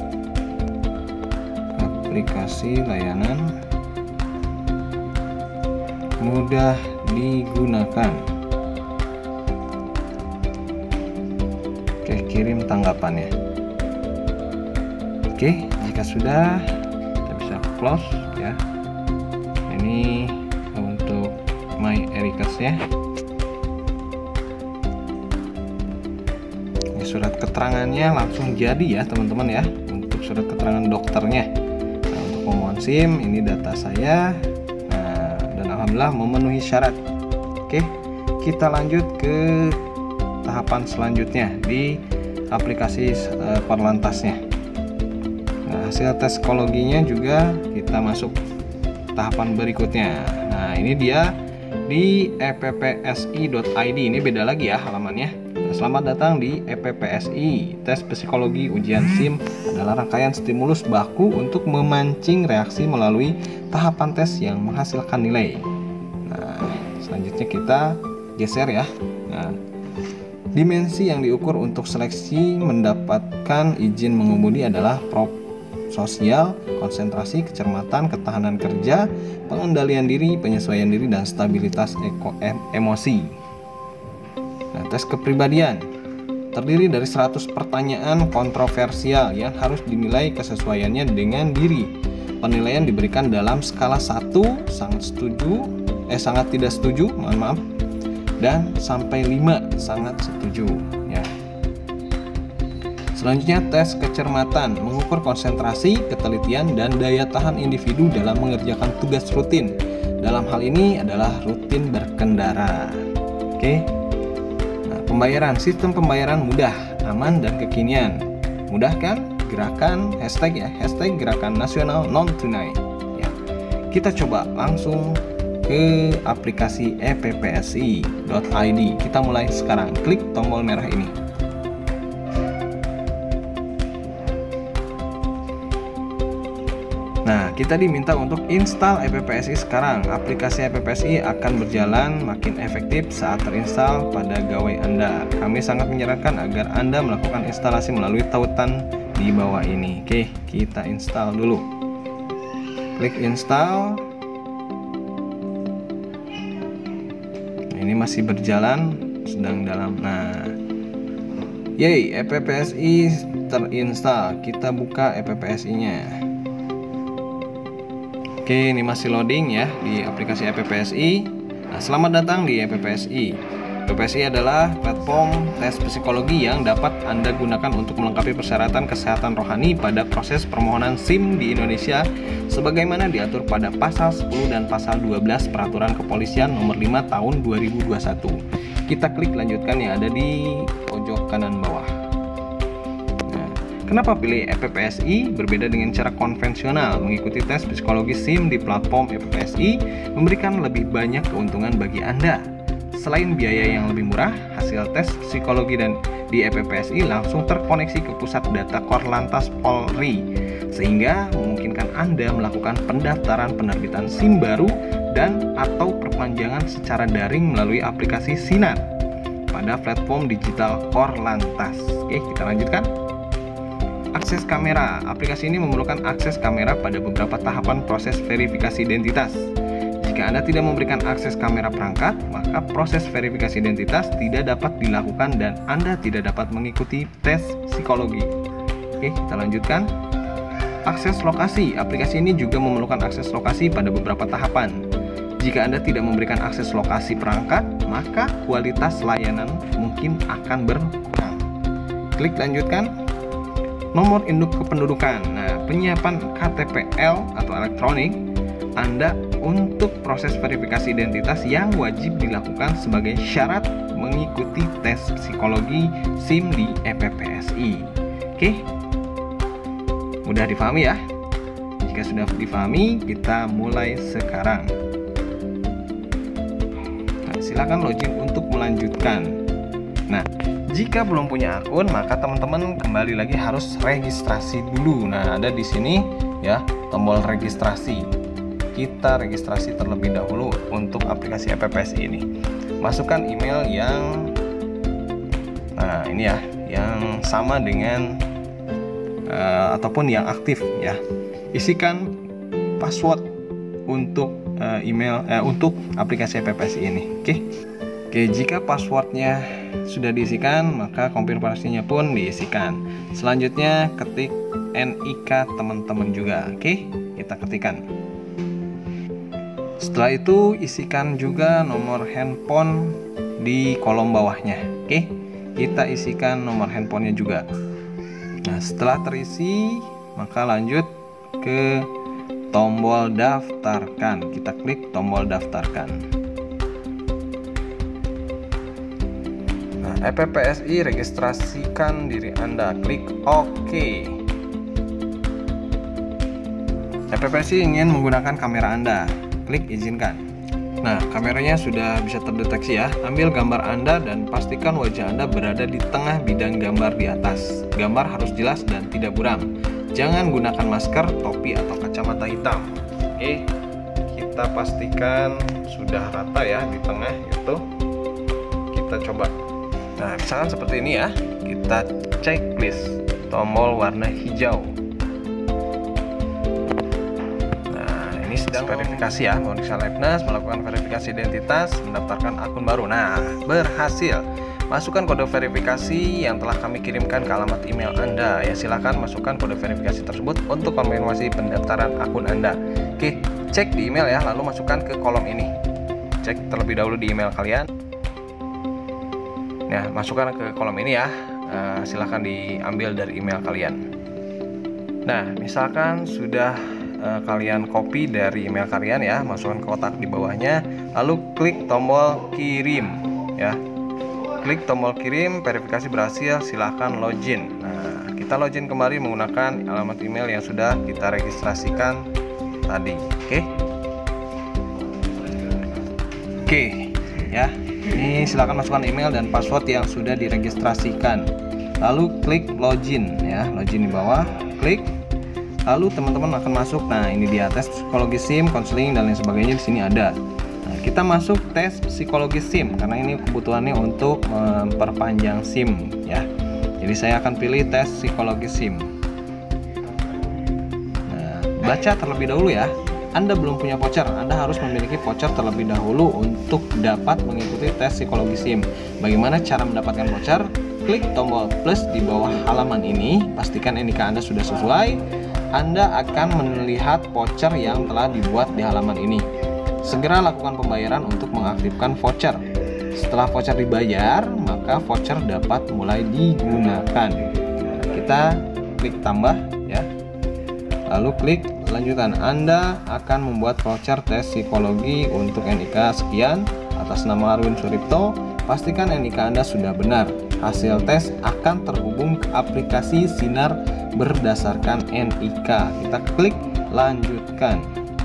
Aplikasi layanan mudah digunakan. Oke, kirim tanggapannya. Oke, jika sudah kita bisa close ya. Ini untuk My Ericas ya. Ini surat keterangannya langsung jadi ya teman-teman ya. Untuk surat keterangan dokternya. Nah, untuk pemohon SIM ini data saya. Nah, dan alhamdulillah memenuhi syarat. Oke, kita lanjut ke tahapan selanjutnya di aplikasi Korlantasnya. Nah, hasil tes psikologinya juga kita masuk tahapan berikutnya. Nah, ini dia di eppsi.id. Ini beda lagi ya halamannya. Selamat datang di EPPSI. Tes psikologi ujian SIM adalah rangkaian stimulus baku untuk memancing reaksi melalui tahapan tes yang menghasilkan nilai. Nah, selanjutnya kita geser ya. Nah, dimensi yang diukur untuk seleksi mendapatkan izin mengemudi adalah sosial, konsentrasi, kecermatan, ketahanan kerja, pengendalian diri, penyesuaian diri, dan stabilitas emosi. Nah, tes kepribadian terdiri dari 100 pertanyaan kontroversial yang harus dinilai kesesuaiannya dengan diri. Penilaian diberikan dalam skala 1, sangat tidak setuju, dan sampai 5, sangat setuju ya. Selanjutnya tes kecermatan mengukur konsentrasi, ketelitian, dan daya tahan individu dalam mengerjakan tugas rutin. Dalam hal ini adalah rutin berkendara. Oke. Nah, pembayaran, sistem pembayaran mudah, aman, dan kekinian. Mudah kan? Gerakan hashtag ya, hashtag gerakan nasional non tunai. Ya. Kita coba langsung ke aplikasi eppsi.id. Kita mulai sekarang. Klik tombol merah ini. Nah, kita diminta untuk install EPPSI sekarang. Aplikasi EPPSI akan berjalan makin efektif saat terinstall pada gawai Anda. Kami sangat menyarankan agar Anda melakukan instalasi melalui tautan di bawah ini. Oke, kita install dulu. Klik install. Ini masih berjalan, sedang dalam. Nah, yay, EPPSI terinstall. Kita buka EPPSI-nya. Oke, ini masih loading ya di aplikasi EPPSI. Nah, selamat datang di EPPSI. EPPSI adalah platform tes psikologi yang dapat Anda gunakan untuk melengkapi persyaratan kesehatan rohani pada proses permohonan SIM di Indonesia sebagaimana diatur pada pasal 10 dan pasal 12 Peraturan Kepolisian nomor 5 tahun 2021. Kita klik lanjutkan yang ada di pojok kanan bawah. Kenapa pilih EPPSI? Berbeda dengan cara konvensional, mengikuti tes psikologi SIM di platform EPPSI memberikan lebih banyak keuntungan bagi Anda. Selain biaya yang lebih murah, hasil tes psikologi dan di EPPSI langsung terkoneksi ke pusat data Korlantas Polri, sehingga memungkinkan Anda melakukan pendaftaran penerbitan SIM baru dan atau perpanjangan secara daring melalui aplikasi Sinar pada platform digital Korlantas. Oke, kita lanjutkan. Akses kamera. Aplikasi ini memerlukan akses kamera pada beberapa tahapan proses verifikasi identitas. Jika Anda tidak memberikan akses kamera perangkat, maka proses verifikasi identitas tidak dapat dilakukan dan Anda tidak dapat mengikuti tes psikologi. Oke, kita lanjutkan. Akses lokasi. Aplikasi ini juga memerlukan akses lokasi pada beberapa tahapan. Jika Anda tidak memberikan akses lokasi perangkat, maka kualitas layanan mungkin akan berkurang. Klik lanjutkan. Nomor induk kependudukan. Nah, penyiapan KTPL atau elektronik Anda untuk proses verifikasi identitas yang wajib dilakukan sebagai syarat mengikuti tes psikologi SIM di EPPSI. Oke, mudah difahami ya? Jika sudah difahami, kita mulai sekarang. Nah, silakan login untuk melanjutkan. Nah, jika belum punya akun, maka teman-teman kembali lagi harus registrasi dulu. Nah, ada di sini ya tombol registrasi. Kita registrasi terlebih dahulu untuk aplikasi EPPSI ini. Masukkan email yang ini ya, yang sama dengan ataupun yang aktif ya. Isikan password untuk email untuk aplikasi EPPSI ini. Oke, jika passwordnya sudah diisikan, maka konfirmasinya pun diisikan. Selanjutnya ketik NIK teman-teman juga. Oke, kita ketikkan. Setelah itu isikan juga nomor handphone di kolom bawahnya. Oke, kita isikan nomor handphonenya juga. Nah, setelah terisi, maka lanjut ke tombol daftarkan. Kita klik tombol daftarkan. Nah, EPPSI registrasikan diri Anda. Klik OK. EPPSI ingin menggunakan kamera Anda. Klik izinkan. Nah, kameranya sudah bisa terdeteksi ya. Ambil gambar Anda dan pastikan wajah Anda berada di tengah bidang gambar di atas. Gambar harus jelas dan tidak buram. Jangan gunakan masker, topi, atau kacamata hitam. Oke, kita pastikan sudah rata ya di tengah itu. Kita coba. Nah, misalkan seperti ini ya. Kita checklist tombol warna hijau. Sedang verifikasi ya, memeriksa liveness, melakukan verifikasi identitas, mendaftarkan akun baru. Nah, berhasil. Masukkan kode verifikasi yang telah kami kirimkan ke alamat email Anda. Ya, silakan masukkan kode verifikasi tersebut untuk konfirmasi pendaftaran akun Anda. Oke, cek di email ya, lalu masukkan ke kolom ini. Cek terlebih dahulu di email kalian. Nah, masukkan ke kolom ini ya. Silakan diambil dari email kalian. Nah, misalkan sudah kalian copy dari email kalian ya, masukkan ke kotak di bawahnya, lalu klik tombol kirim ya. Klik tombol kirim, verifikasi berhasil, silahkan login. Nah, kita login kembali menggunakan alamat email yang sudah kita registrasikan tadi. Oke ya, ini silahkan masukkan email dan password yang sudah diregistrasikan, lalu klik login ya, login di bawah, klik. Lalu teman-teman akan masuk. Nah, ini dia tes psikologi SIM, konseling dan lain sebagainya di sini ada. Nah, kita masuk tes psikologi SIM karena ini kebutuhannya untuk memperpanjang SIM ya. Jadi saya akan pilih tes psikologi SIM. Nah, baca terlebih dahulu ya. Anda belum punya voucher, Anda harus memiliki voucher terlebih dahulu untuk dapat mengikuti tes psikologi SIM. Bagaimana cara mendapatkan voucher? Klik tombol plus di bawah halaman ini, pastikan NIK Anda sudah sesuai. Anda akan melihat voucher yang telah dibuat di halaman ini. Segera lakukan pembayaran untuk mengaktifkan voucher. Setelah voucher dibayar, maka voucher dapat mulai digunakan. Nah, kita klik tambah ya. Lalu klik lanjutan. Anda akan membuat voucher tes psikologi untuk NIK sekian atas nama Arwin Suripto. Pastikan NIK Anda sudah benar. Hasil tes akan terhubung ke aplikasi Sinar berdasarkan NIK. Kita klik lanjutkan.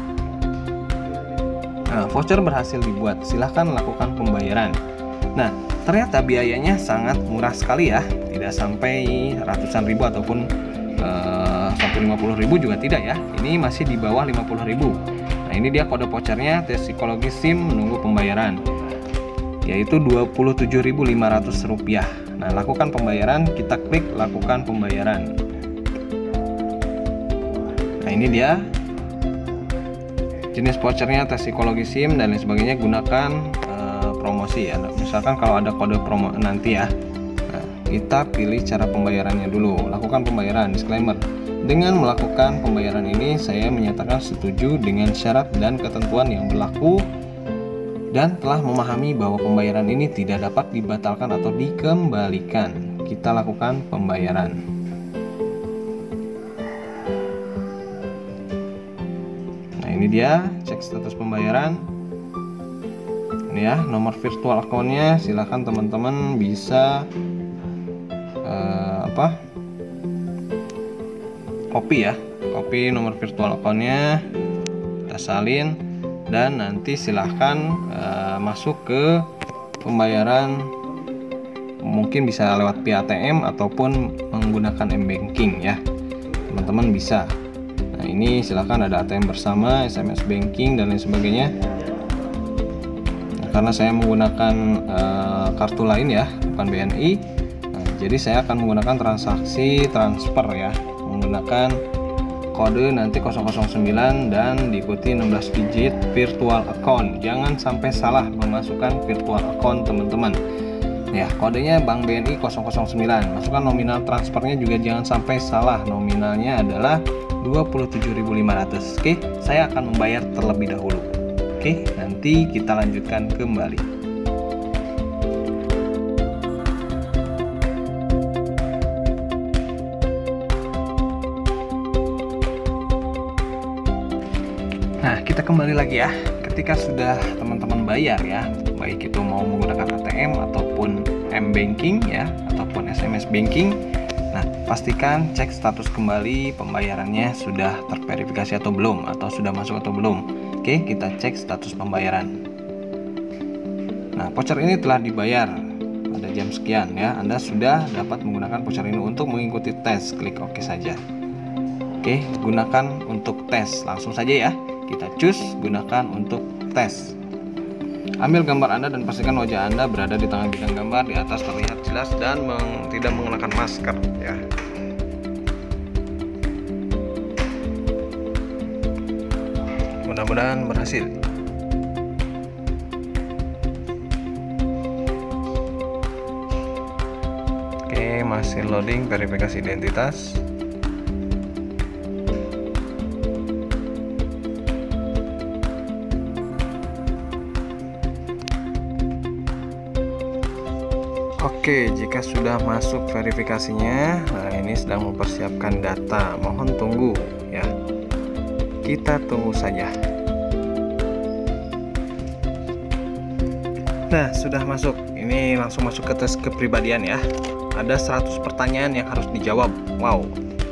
Nah, voucher berhasil dibuat. Silahkan lakukan pembayaran. Nah, ternyata biayanya sangat murah sekali ya. Tidak sampai ratusan ribu ataupun sampai 50.000 juga tidak ya. Ini masih di bawah 50.000. Nah, ini dia kode vouchernya, tes psikologi SIM menunggu pembayaran, yaitu Rp27.500. Nah, lakukan pembayaran, kita klik lakukan pembayaran. Nah, ini dia jenis vouchernya, tes psikologi SIM dan lain sebagainya. Gunakan promosi ya. Misalkan kalau ada kode promo nanti ya. Nah, kita pilih cara pembayarannya dulu. Lakukan pembayaran. Disclaimer. Dengan melakukan pembayaran ini, saya menyatakan setuju dengan syarat dan ketentuan yang berlaku dan telah memahami bahwa pembayaran ini tidak dapat dibatalkan atau dikembalikan. Kita lakukan pembayaran. Nah, ini ini dia cek status pembayaran. Ini ya nomor virtual account-nya, silahkan teman-teman bisa copy nomor virtual account-nya, kita salin, dan nanti silahkan masuk ke pembayaran, mungkin bisa lewat via ATM ataupun menggunakan m-banking ya, teman-teman bisa. Nah ini silahkan ada ATM bersama, SMS banking dan lain sebagainya. Nah, karena saya menggunakan kartu lain ya, bukan BNI, nah, jadi saya akan menggunakan transaksi transfer ya, menggunakan kode nanti 009 dan diikuti 16 digit virtual account. Jangan sampai salah memasukkan virtual account teman-teman ya, kodenya Bank BNI 009. Masukkan nominal transfernya juga jangan sampai salah, nominalnya adalah 27.500. Oke, saya akan membayar terlebih dahulu. Oke, nanti kita lanjutkan kembali. Nah, kita kembali lagi ya. Ketika sudah teman-teman bayar ya, baik itu mau menggunakan ATM ataupun m-banking ya, ataupun SMS banking. Nah, pastikan cek status kembali pembayarannya sudah terverifikasi atau belum, atau sudah masuk atau belum. Oke, kita cek status pembayaran. Nah, voucher ini telah dibayar pada jam sekian ya. Anda sudah dapat menggunakan voucher ini untuk mengikuti tes. Klik OK saja. Oke, gunakan untuk tes. Langsung saja ya. Kita cus gunakan untuk tes. Ambil gambar Anda dan pastikan wajah Anda berada di tengah bidang gambar, di atas terlihat jelas dan tidak menggunakan masker ya. Mudah-mudahan berhasil. Oke, masih loading verifikasi identitas. Oke, jika sudah masuk verifikasinya, nah ini sedang mempersiapkan data. Mohon tunggu ya. Kita tunggu saja. Nah, sudah masuk. Ini langsung masuk ke tes kepribadian ya. Ada 100 pertanyaan yang harus dijawab. Wow.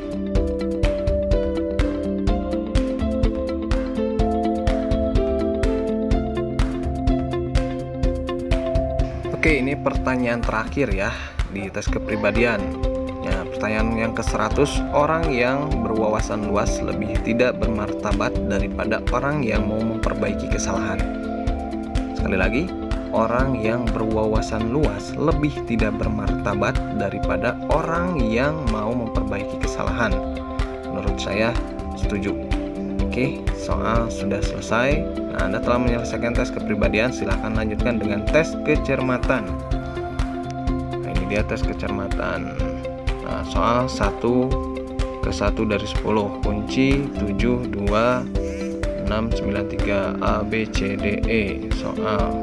Oke, ini pertanyaan terakhir ya di tes kepribadian. Ya, pertanyaan yang ke-100, orang yang berwawasan luas lebih tidak bermartabat daripada orang yang mau memperbaiki kesalahan. Sekali lagi, orang yang berwawasan luas lebih tidak bermartabat daripada orang yang mau memperbaiki kesalahan. Menurut saya setuju. Oke, soal sudah selesai. Nah, Anda telah menyelesaikan tes kepribadian, silahkan lanjutkan dengan tes kecermatan. Nah, ini dia tes kecermatan. Nah, soal 1 ke 1 dari 10, kunci 7, 2, 6, 9, 3, A, B, C, D, E. Soal.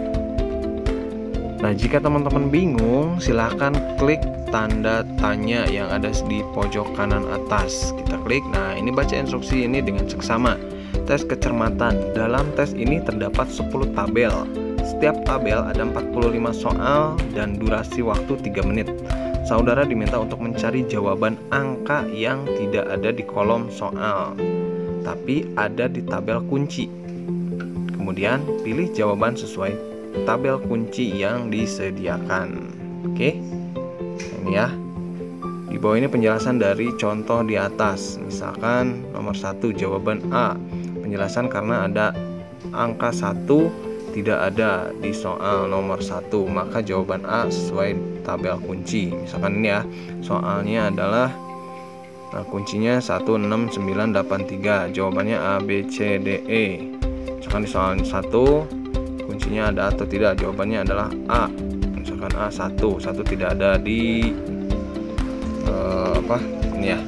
Nah, jika teman-teman bingung, silahkan klik tanda tanya yang ada di pojok kanan atas. Kita klik. Nah, ini baca instruksi ini dengan seksama. Tes kecermatan. Dalam tes ini terdapat 10 tabel. Setiap tabel ada 45 soal dan durasi waktu 3 menit. Saudara diminta untuk mencari jawaban angka yang tidak ada di kolom soal, tapi ada di tabel kunci. Kemudian pilih jawaban sesuai tabel kunci yang disediakan. Oke. Ini ya. Di bawah ini penjelasan dari contoh di atas. Misalkan nomor 1 jawaban A. Penjelasan karena ada angka 1 tidak ada di soal nomor 1, maka jawaban A sesuai tabel kunci. Misalkan ini ya. Soalnya adalah kuncinya 16983. Jawabannya A, B, C, D, E. Misalkan di soal 1 kuncinya ada atau tidak, jawabannya adalah A. Misalkan A1 tidak ada di ini ya.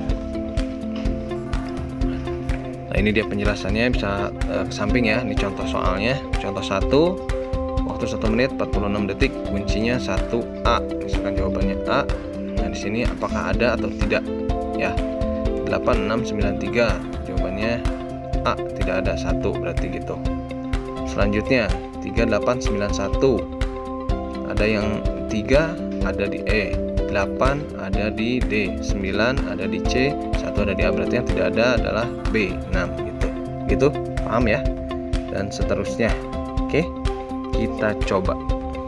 Nah, ini dia penjelasannya, bisa ke samping ya. Ini contoh soalnya. Contoh 1, waktu 1 menit 46 detik, kuncinya 1A. Misalkan jawabannya A. Nah, di sini apakah ada atau tidak ya. 8693, jawabannya A, tidak ada, 1 berarti gitu. Selanjutnya 3891, ada yang 3 ada di E, 8 ada di D, 9 ada di C, 1 ada di A, berarti yang tidak ada adalah B, 6 gitu. Gitu, paham ya? Dan seterusnya. Oke, kita coba.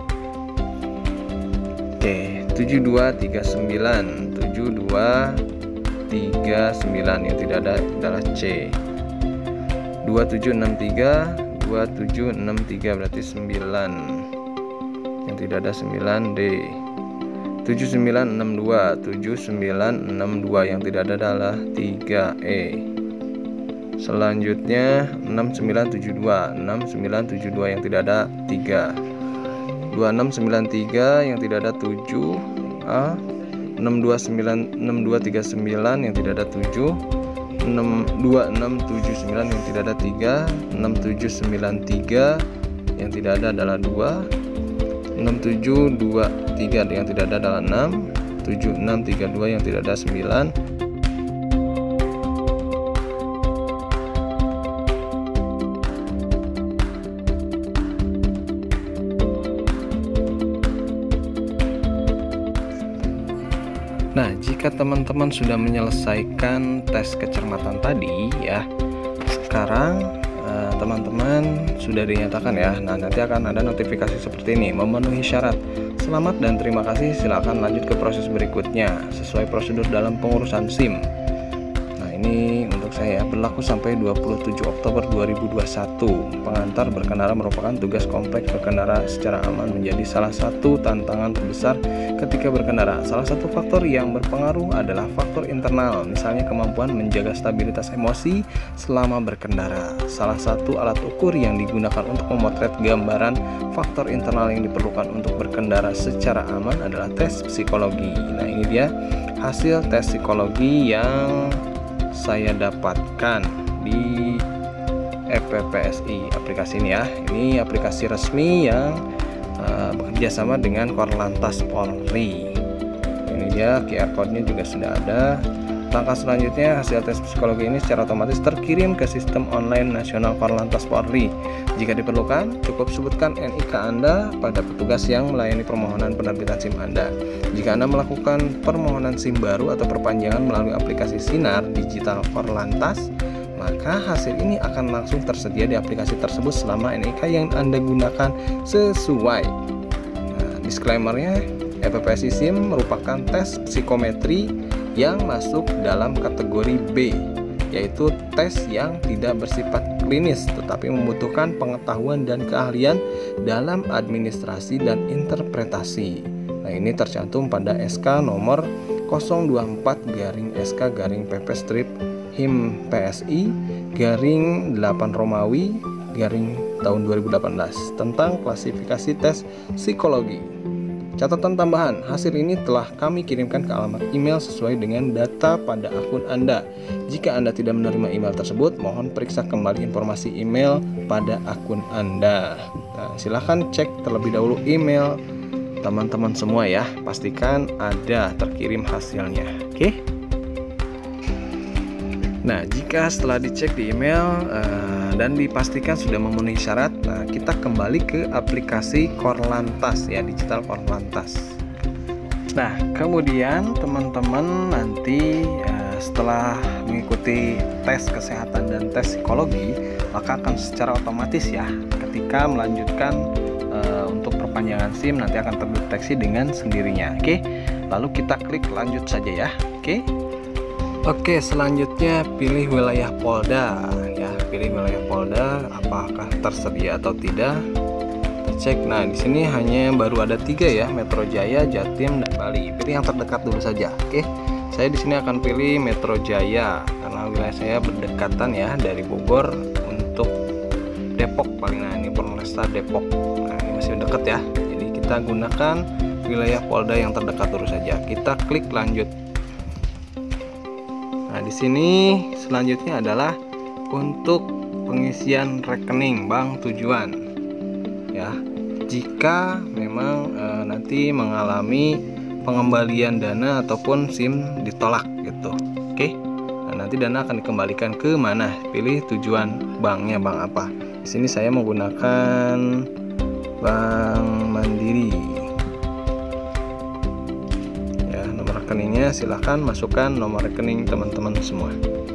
Oke, 7239, 7239 yang tidak ada adalah C. 2763, 2763 berarti 9. Yang tidak ada 9 D. 7962, 7962 yang tidak ada adalah 3E. Selanjutnya 6972, 6972 yang tidak ada 3. 2693 yang tidak ada 7A. 6239 yang tidak ada 7. 2679 yang tidak ada 3. 6793 yang tidak ada adalah 2. 6723 yang tidak ada adalah 6. 7632 yang tidak ada 9. Nah, jika teman-teman sudah menyelesaikan tes kecermatan tadi ya, sekarang teman-teman sudah dinyatakan ya. Nah, nanti akan ada notifikasi seperti ini, memenuhi syarat. Selamat dan terima kasih, silakan lanjut ke proses berikutnya sesuai prosedur dalam pengurusan SIM. Nah, ini untuk saya berlaku sampai 27 Oktober 2021. Pengantar berkendara merupakan tugas kompleks berkendara secara aman menjadi salah satu tantangan terbesar ketika berkendara. Salah satu faktor yang berpengaruh adalah faktor internal, misalnya kemampuan menjaga stabilitas emosi selama berkendara. Salah satu alat ukur yang digunakan untuk memotret gambaran faktor internal yang diperlukan untuk berkendara secara aman adalah tes psikologi. Nah, ini dia hasil tes psikologi yang saya dapatkan di FPPSI aplikasi ini ya. Ini aplikasi resmi yang bekerja sama dengan Korlantas Polri. Ini dia QR code-nya juga sudah ada. Langkah selanjutnya, hasil tes psikologi ini secara otomatis terkirim ke sistem online nasional Korlantas Polri. Jika diperlukan, cukup sebutkan NIK Anda pada petugas yang melayani permohonan penerbitan SIM Anda. Jika Anda melakukan permohonan SIM baru atau perpanjangan melalui aplikasi Sinar Digital Korlantas, maka hasil ini akan langsung tersedia di aplikasi tersebut selama NIK yang Anda gunakan sesuai. Nah, disclaimer-nya, FPPSI SIM merupakan tes psikometri yang masuk dalam kategori B, yaitu tes yang tidak bersifat klinis tetapi membutuhkan pengetahuan dan keahlian dalam administrasi dan interpretasi. Nah, ini tercantum pada SK nomor 024/SK/PP/HIM PSI /8 Romawi tahun 2018 tentang klasifikasi tes psikologi. Catatan tambahan, hasil ini telah kami kirimkan ke alamat email sesuai dengan data pada akun Anda. Jika Anda tidak menerima email tersebut, mohon periksa kembali informasi email pada akun Anda. Nah, silahkan cek terlebih dahulu email teman-teman semua ya. Pastikan ada terkirim hasilnya. Oke? Nah, jika setelah dicek di email dan dipastikan sudah memenuhi syarat, nah kita kembali ke aplikasi Korlantas ya, Digital Korlantas. Nah, kemudian teman-teman nanti setelah mengikuti tes kesehatan dan tes psikologi, maka akan secara otomatis ya, ketika melanjutkan untuk perpanjangan SIM nanti akan terdeteksi dengan sendirinya. Oke, lalu kita klik lanjut saja ya. Oke, selanjutnya pilih wilayah Polda ya, pilih wilayah Polda apakah tersedia atau tidak. Kita cek. Nah, di sini hanya baru ada 3 ya, Metro Jaya, Jatim, dan Bali. Pilih yang terdekat dulu saja. Oke. Saya di sini akan pilih Metro Jaya karena wilayah saya berdekatan ya dari Bogor untuk Depok paling. Nah, ini Polresta Depok. Nah, ini masih dekat ya. Jadi kita gunakan wilayah Polda yang terdekat dulu saja. Kita klik lanjut. Nah, di sini selanjutnya adalah untuk pengisian rekening bank tujuan. Ya, jika memang nanti mengalami pengembalian dana ataupun SIM ditolak gitu. Oke. Nah, nanti dana akan dikembalikan ke mana. Pilih tujuan banknya, bank apa. Di sini saya menggunakan Bank Mandiri. Ya, nomor rekeningnya silahkan masukkan nomor rekening teman-teman semua.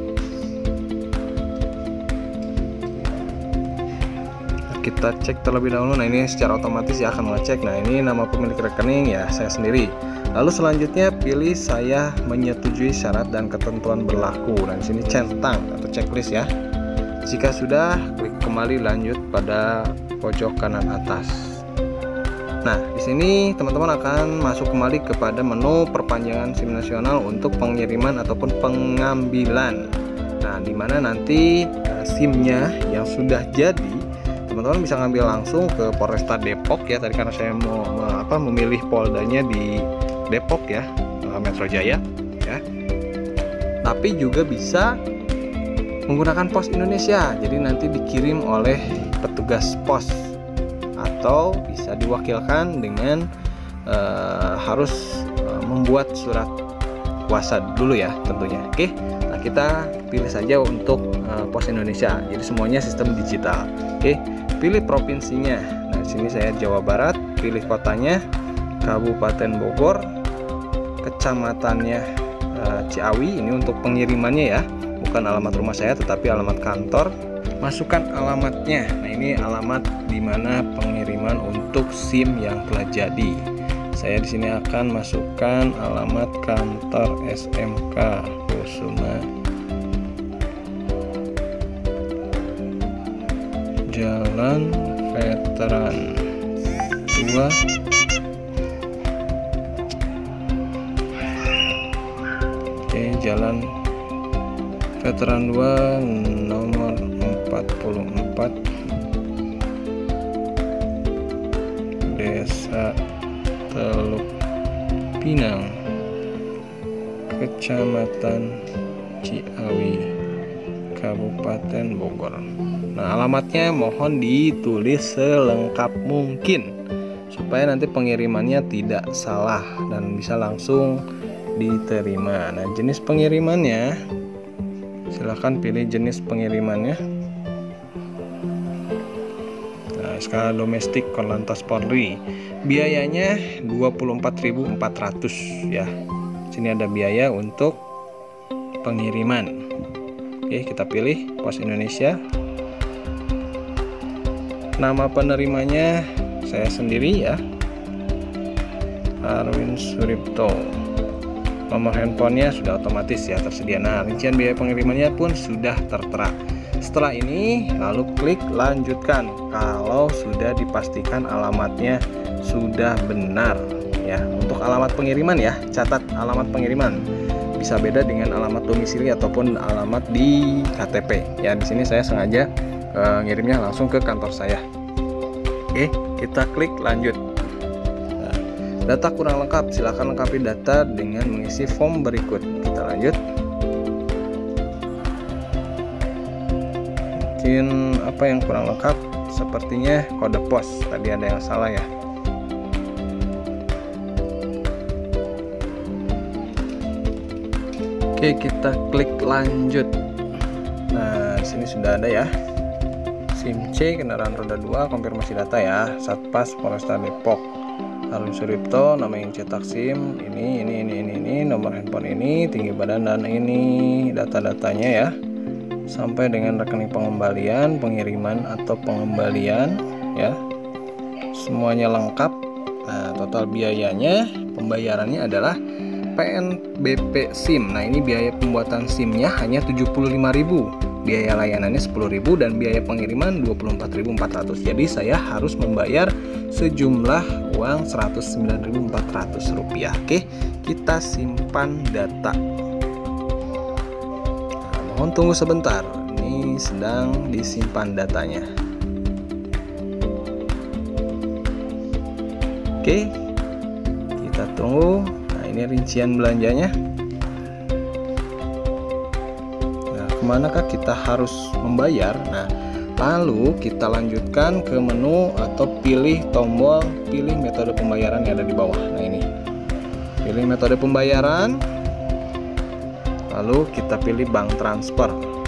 Kita cek terlebih dahulu. Nah, ini secara otomatis ya akan mengecek. Nah, ini nama pemilik rekening ya saya sendiri. Lalu selanjutnya pilih saya menyetujui syarat dan ketentuan berlaku. Dan di sini centang atau checklist ya. Jika sudah, klik kembali lanjut pada pojok kanan atas. Nah, di sini teman-teman akan masuk kembali kepada menu perpanjangan SIM nasional untuk pengiriman ataupun pengambilan. Nah, di mana nanti SIM-nya yang sudah jadi teman-teman bisa ngambil langsung ke Polresta Depok ya. Tadi karena saya mau memilih poldanya di Depok ya, Metro Jaya ya. Tapi juga bisa menggunakan Pos Indonesia. Jadi nanti dikirim oleh petugas pos atau bisa diwakilkan dengan harus membuat surat kuasa dulu ya tentunya. Oke. Nah, kita pilih saja untuk Pos Indonesia. Jadi semuanya sistem digital. Oke. Pilih provinsinya. Nah, di sini saya Jawa Barat, pilih kotanya Kabupaten Bogor, kecamatannya Ciawi. Ini untuk pengirimannya ya, bukan alamat rumah saya tetapi alamat kantor. Masukkan alamatnya. Nah, ini alamat di mana pengiriman untuk SIM yang telah jadi. Saya di sini akan masukkan alamat kantor SMK Kusuma Jalan Veteran 2 Jalan Veteran 2 nomor 44 Desa Teluk Pinang, Kecamatan Ciawi, Kabupaten Bogor. Nah, alamatnya mohon ditulis selengkap mungkin supaya nanti pengirimannya tidak salah dan bisa langsung diterima. Nah, jenis pengirimannya silahkan pilih jenis pengirimannya. Nah, skala domestik Korlantas Polri. Biayanya 24.400 ya. Sini ada biaya untuk pengiriman. Oke, kita pilih Pos Indonesia. Nama penerimanya saya sendiri ya, Arwin Suripto. Nomor handphonenya sudah otomatis ya tersedia. Nah, rincian biaya pengirimannya pun sudah tertera. Setelah ini lalu klik lanjutkan kalau sudah dipastikan alamatnya sudah benar ya. Untuk alamat pengiriman ya, catat alamat pengiriman bisa beda dengan alamat domisili ataupun alamat di KTP ya. Di sini saya sengaja ngirimnya langsung ke kantor saya. Oke, kita klik lanjut. Nah, data kurang lengkap, silakan lengkapi data dengan mengisi form berikut. Kita lanjut. Mungkin apa yang kurang lengkap? Sepertinya kode pos tadi ada yang salah ya. Oke, kita klik lanjut. Nah, di sini sudah ada ya. SIM C kendaraan roda 2, konfirmasi data ya. Satpas Polresta Depok. Arwin Suripto, nama yang cetak SIM ini, nomor handphone ini, tinggi badan dan ini data-datanya ya. Sampai dengan rekening pengembalian, pengiriman atau pengembalian ya. Semuanya lengkap. Nah, total biayanya, pembayarannya adalah PNBP SIM. Nah, ini biaya pembuatan SIM-nya hanya 75.000. Biaya layanannya 10.000 dan biaya pengiriman 24.400. Jadi saya harus membayar sejumlah uang 109.400 rupiah. Oke, kita simpan data. Nah, mohon tunggu sebentar. Ini sedang disimpan datanya. Oke, kita tunggu. Nah, ini rincian belanjanya. Kemanakah kita harus membayar? Nah, lalu kita lanjutkan ke menu atau pilih tombol pilih metode pembayaran yang ada di bawah. Nah, ini pilih metode pembayaran, lalu kita pilih bank transfer.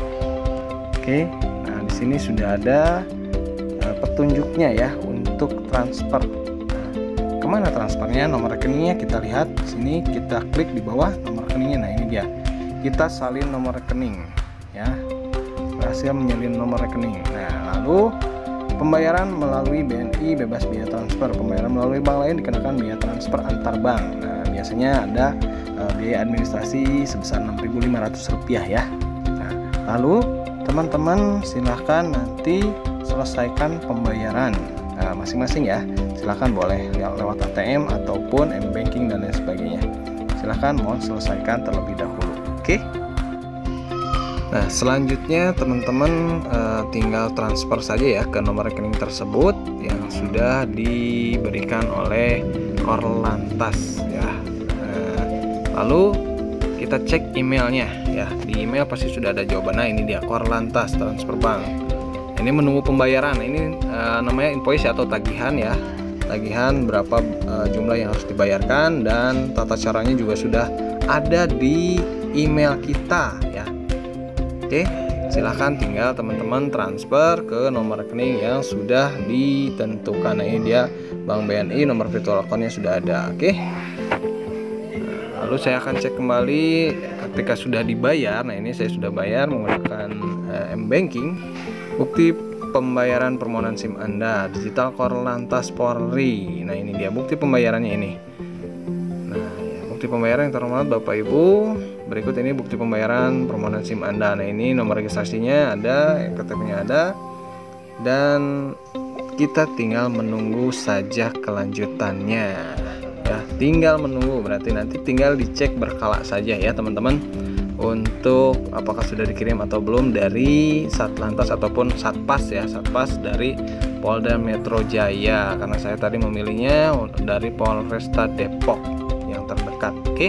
Oke, nah di sini sudah ada petunjuknya ya untuk transfer. Nah, kemana transfernya? Nomor rekeningnya kita lihat di sini, kita klik di bawah nomor rekeningnya. Nah ini dia, kita salin nomor rekening ya, berhasil menyalin nomor rekening. Nah lalu pembayaran melalui BNI bebas biaya transfer, pembayaran melalui bank lain dikenakan biaya transfer antar bank. Nah biasanya ada biaya administrasi sebesar Rp6.500 ya. Nah, lalu teman-teman silahkan nanti selesaikan pembayaran masing-masing ya. Silahkan boleh lewat ATM ataupun m-banking dan lain sebagainya. Silahkan mohon selesaikan terlebih dahulu. Oke. Nah selanjutnya teman-teman tinggal transfer saja ya ke nomor rekening tersebut yang sudah diberikan oleh Korlantas ya. Lalu kita cek emailnya ya, di email pasti sudah ada jawabannya. Ini dia, Korlantas transfer bank. Ini menunggu pembayaran. Ini namanya invoice atau tagihan ya, tagihan berapa jumlah yang harus dibayarkan, dan tata caranya juga sudah ada di email kita ya. Oke, silahkan tinggal teman-teman transfer ke nomor rekening yang sudah ditentukan. Nah, ini dia Bank BNI, nomor virtual account-nya sudah ada. Oke. Lalu saya akan cek kembali ketika sudah dibayar. Nah ini saya sudah bayar menggunakan m-banking. Bukti pembayaran permohonan SIM Anda, Digital Korlantas Polri. Nah ini dia bukti pembayarannya ini. Nah ya, bukti pembayaran yang terhormat Bapak Ibu. Berikut ini bukti pembayaran permohonan SIM Anda. Nah ini nomor registrasinya ada, KTP-nya ada, dan kita tinggal menunggu saja kelanjutannya. Ya, tinggal menunggu, berarti nanti tinggal dicek berkala saja ya teman-teman, untuk apakah sudah dikirim atau belum dari Satlantas ataupun Satpas ya, Satpas dari Polda Metro Jaya, karena saya tadi memilihnya dari Polresta Depok yang terdekat. Oke.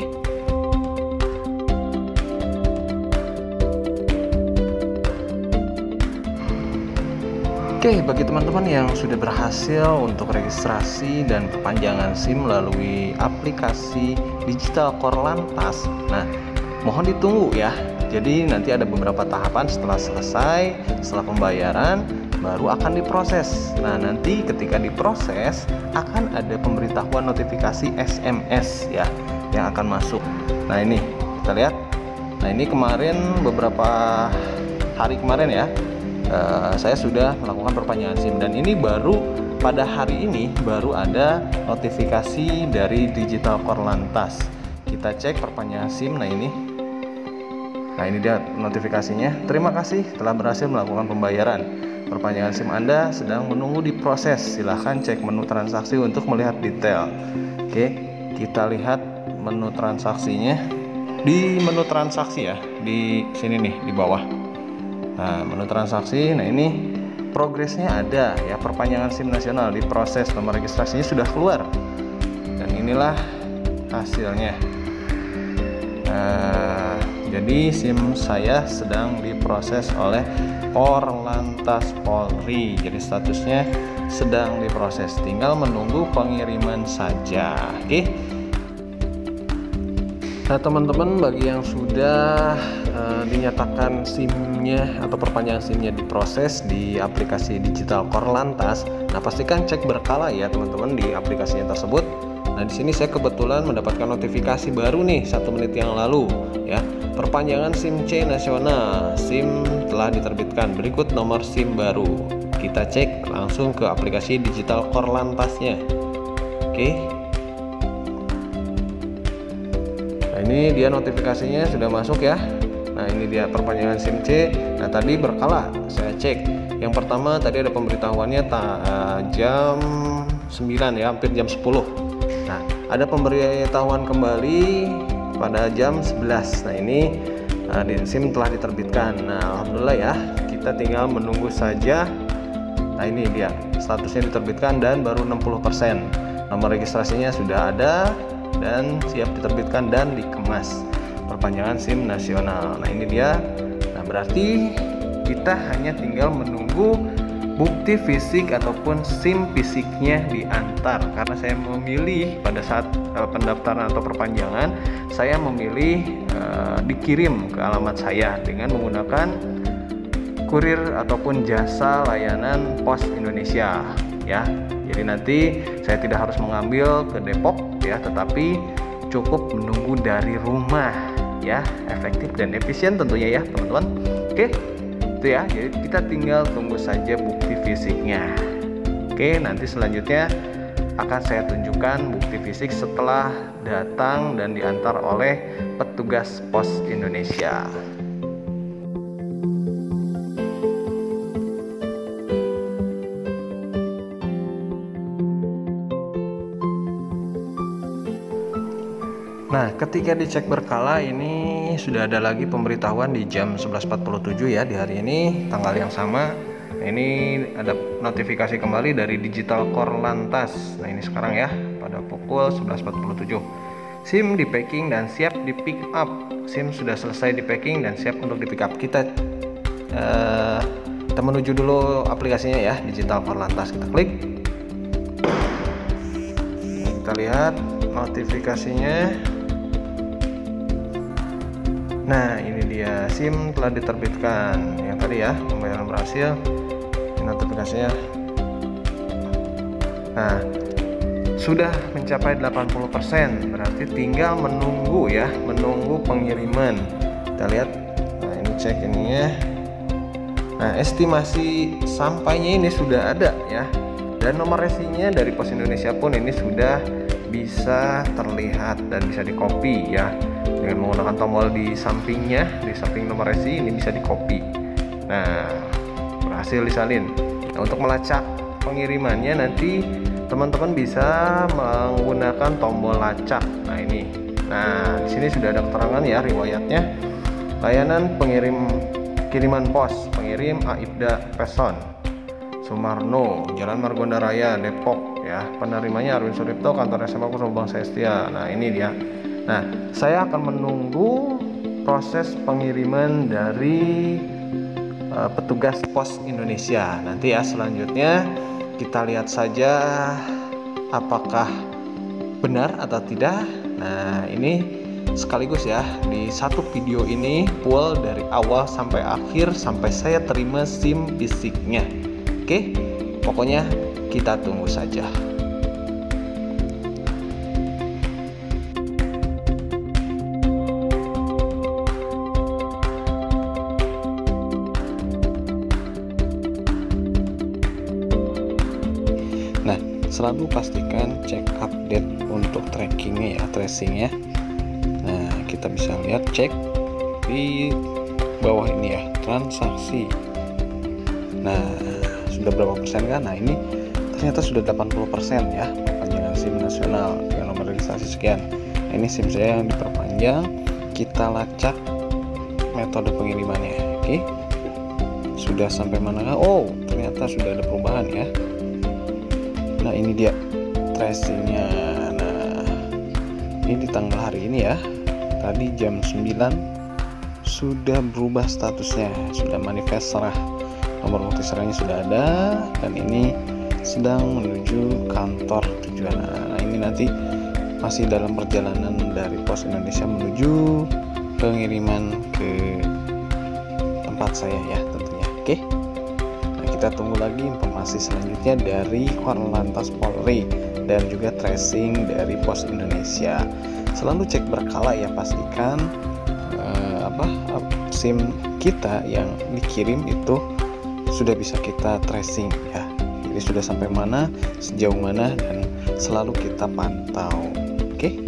Oke, bagi teman-teman yang sudah berhasil untuk registrasi dan perpanjangan SIM melalui aplikasi Digital Korlantas, nah mohon ditunggu ya. Jadi nanti ada beberapa tahapan, setelah selesai, setelah pembayaran baru akan diproses. Nah nanti ketika diproses akan ada pemberitahuan notifikasi SMS ya yang akan masuk. Nah ini kita lihat. Nah ini kemarin, beberapa hari kemarin ya, saya sudah melakukan perpanjangan SIM, dan ini baru pada hari ini baru ada notifikasi dari Digital Korlantas. Kita cek perpanjangan SIM. Nah ini dia notifikasinya. Terima kasih telah berhasil melakukan pembayaran. Perpanjangan SIM Anda sedang menunggu diproses. Silahkan cek menu transaksi untuk melihat detail. Oke, kita lihat menu transaksinya di menu transaksi ya, di sini nih di bawah. Nah, menu transaksi. Nah ini progresnya ada ya, perpanjangan SIM nasional diproses, nomor registrasinya sudah keluar, dan inilah hasilnya. Nah, jadi SIM saya sedang diproses oleh Korlantas Polri. Jadi statusnya sedang diproses, tinggal menunggu pengiriman saja. Oke. Nah teman-teman, bagi yang sudah dinyatakan SIM-nya atau perpanjangan SIM-nya diproses di aplikasi Digital Korlantas, nah pastikan cek berkala ya teman-teman di aplikasinya tersebut. Nah di sini saya kebetulan mendapatkan notifikasi baru nih 1 menit yang lalu ya, perpanjangan SIM C nasional, SIM telah diterbitkan, berikut nomor SIM baru. Kita cek langsung ke aplikasi Digital Korlantasnya. Oke. Nah ini dia notifikasinya sudah masuk ya. Nah ini dia perpanjangan SIM C. Nah tadi berkala saya cek. Yang pertama tadi ada pemberitahuannya jam 9 ya, hampir jam 10. Nah ada pemberitahuan kembali pada jam 11. Nah ini SIM telah diterbitkan. Nah alhamdulillah ya, kita tinggal menunggu saja. Nah ini dia statusnya diterbitkan dan baru 60%. Nomor registrasinya sudah ada dan siap diterbitkan dan dikemas, perpanjangan SIM nasional. Nah ini dia. Nah berarti kita hanya tinggal menunggu bukti fisik ataupun SIM fisiknya diantar, karena saya memilih pada saat pendaftaran atau perpanjangan, saya memilih dikirim ke alamat saya dengan menggunakan kurir ataupun jasa layanan Pos Indonesia ya. Jadi nanti saya tidak harus mengambil ke Depok ya, tetapi cukup menunggu dari rumah ya, efektif dan efisien tentunya ya teman-teman. Oke, itu ya. Jadi kita tinggal tunggu saja bukti fisiknya. Oke, nanti selanjutnya akan saya tunjukkan bukti fisik setelah datang dan diantar oleh petugas Pos Indonesia. Nah, ketika dicek berkala ini sudah ada lagi pemberitahuan di jam 11.47 ya di hari ini, tanggal yang sama. Ini ada notifikasi kembali dari Digital Korlantas. Nah, ini sekarang ya pada pukul 11.47. SIM di packing dan siap di pick up. SIM sudah selesai di packing dan siap untuk di pick up. Kita menuju dulu aplikasinya ya, Digital Korlantas. Kita klik. Kita lihat notifikasinya. Nah, ini dia, SIM telah diterbitkan. Yang tadi ya, pembayaran berhasil. Ini notifikasinya. Nah, sudah mencapai 80%, berarti tinggal menunggu ya, menunggu pengiriman. Kita lihat. Nah, ini cek ininya. Nah, estimasi sampainya ini sudah ada ya. Dan nomor resinya dari Pos Indonesia pun ini sudah bisa terlihat dan bisa di-copy ya. Dengan menggunakan tombol di sampingnya, di samping nomor resi ini bisa di-copy. Nah, berhasil disalin. Nah, untuk melacak pengirimannya nanti teman-teman bisa menggunakan tombol lacak. Nah, ini. Nah, di sini sudah ada keterangan ya riwayatnya. Layanan kiriman pos, pengirim Aibda Peson, Sumarno, Jalan Margonda Raya, Depok ya. Penerimanya Arwin Suripto, kantor SMA Pusat Bank Setia. Nah, ini dia. Nah, saya akan menunggu proses pengiriman dari petugas Pos Indonesia. Nanti ya selanjutnya kita lihat saja apakah benar atau tidak. Nah, ini sekaligus ya di satu video ini full dari awal sampai akhir sampai saya terima SIM fisiknya. Oke, pokoknya kita tunggu saja. Nah, selalu pastikan cek update untuk trackingnya ya, tracingnya. Nah, kita bisa lihat cek di bawah ini ya, transaksi. Nah, sudah berapa persen kan? Nah, ini ternyata sudah 80% ya, perpanjangan SIM nasional dengan nomor registrasi sekian. Nah, ini SIM saya yang diperpanjang. Kita lacak metode pengirimannya. Oke, sudah sampai mana? Oh, ternyata sudah ada perubahan ya. Nah, ini dia tracingnya. Nah, ini di tanggal hari ini ya, tadi jam 9 sudah berubah statusnya, sudah manifest serah, nomor bukti serahnya sudah ada, dan ini sedang menuju kantor tujuan. Nah, ini nanti masih dalam perjalanan dari Pos Indonesia menuju pengiriman ke tempat saya ya tentunya. Oke, nah, kita tunggu lagi informasi selanjutnya dari Korlantas Polri dan juga tracing dari Pos Indonesia. Selalu cek berkala ya, pastikan SIM kita yang dikirim itu sudah bisa kita tracing ya. Jadi sudah sampai mana, sejauh mana, dan selalu kita pantau. Oke.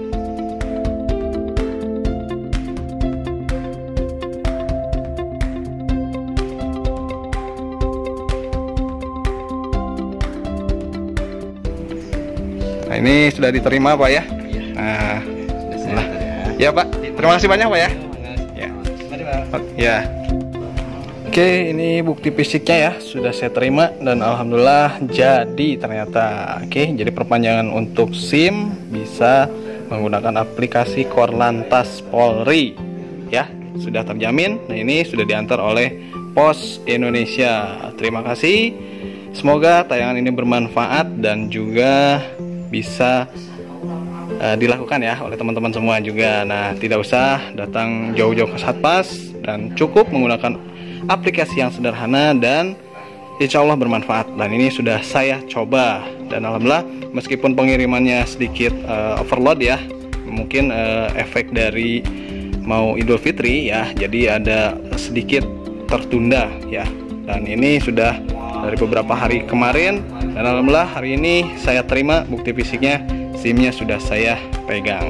Nah, ini sudah diterima Pak ya. Nah, ya Pak, terima kasih banyak Pak ya. Ya. Oke, ini bukti fisiknya ya, sudah saya terima dan alhamdulillah jadi ternyata. Oke, jadi perpanjangan untuk SIM bisa menggunakan aplikasi Korlantas Polri ya, sudah terjamin. Nah, ini sudah diantar oleh Pos Indonesia. Terima kasih. Semoga tayangan ini bermanfaat dan juga bisa dilakukan ya oleh teman-teman semua juga. Nah, tidak usah datang jauh-jauh ke Satpas dan cukup menggunakan aplikasi yang sederhana dan insya Allah bermanfaat. Dan ini sudah saya coba dan alhamdulillah, meskipun pengirimannya sedikit overload ya, mungkin efek dari mau Idul Fitri ya, jadi ada sedikit tertunda ya. Dan ini sudah dari beberapa hari kemarin dan alhamdulillah hari ini saya terima bukti fisiknya, SIM-nya sudah saya pegang.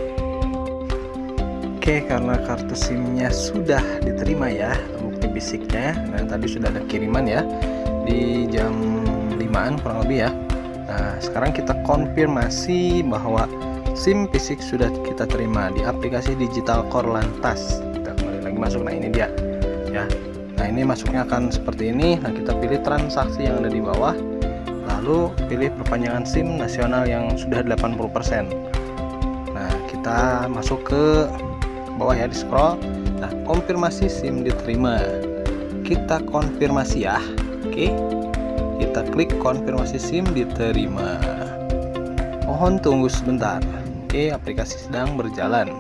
Oke, karena kartu SIM-nya sudah diterima ya, bukti fisiknya. Nah, tadi sudah ada kiriman ya di jam 5-an kurang lebih ya. Nah, sekarang kita konfirmasi bahwa SIM fisik sudah kita terima di aplikasi Digital Korlantas. Kita kembali lagi masuk. Nah, ini dia ya. Nah, ini masuknya akan seperti ini. Nah, kita pilih transaksi yang ada di bawah, lalu pilih perpanjangan SIM nasional yang sudah 80%. Nah, kita masuk ke bawah ya, di scroll. Nah, konfirmasi SIM diterima. Kita konfirmasi ya. Oke, kita klik konfirmasi SIM diterima. Mohon tunggu sebentar. Oke, aplikasi sedang berjalan.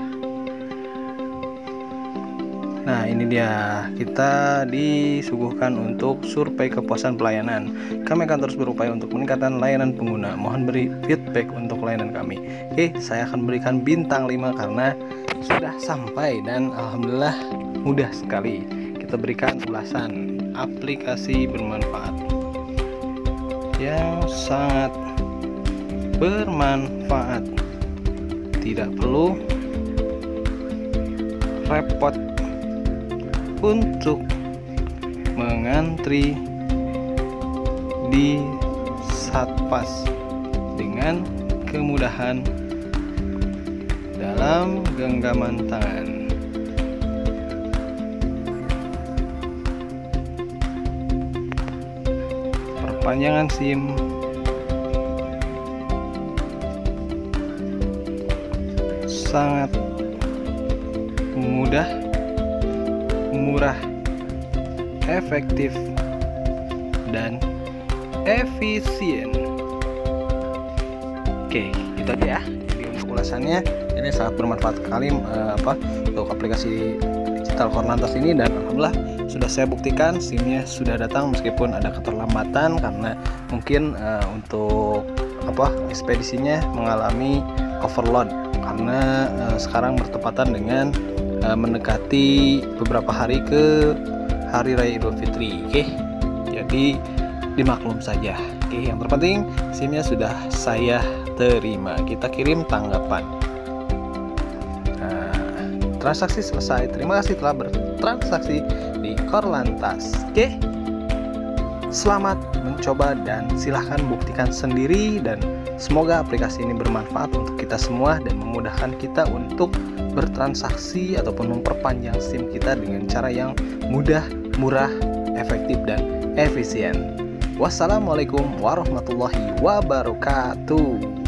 Nah, ini dia, kita disuguhkan untuk survei kepuasan pelayanan. Kami akan terus berupaya untuk meningkatkan layanan pengguna. Mohon beri feedback untuk layanan kami. Oke, saya akan berikan bintang 5 karena sudah sampai dan alhamdulillah mudah sekali. Kita berikan ulasan. Aplikasi bermanfaat yang sangat bermanfaat. Tidak perlu repot untuk mengantri di Satpas dengan kemudahan dalam genggaman tangan. Perpanjangan SIM sangat mudah, murah, efektif, dan efisien. Oke, itu aja ya. Jadi untuk ulasannya ini sangat bermanfaat sekali untuk aplikasi Digital Korlantas ini, dan alhamdulillah sudah saya buktikan SIM-nya sudah datang meskipun ada keterlambatan karena mungkin untuk ekspedisinya mengalami overload karena sekarang bertepatan dengan mendekati beberapa hari ke Hari Raya Idul Fitri. Oke, jadi dimaklum saja. Oke, yang terpenting SIM-nya sudah saya terima. Kita kirim tanggapan. Nah, transaksi selesai. Terima kasih telah bertransaksi di Korlantas. Oke, selamat mencoba dan silahkan buktikan sendiri, dan semoga aplikasi ini bermanfaat untuk kita semua dan memudahkan kita untuk bertransaksi ataupun memperpanjang SIM kita dengan cara yang mudah, murah, efektif, dan efisien. Wassalamualaikum warahmatullahi wabarakatuh.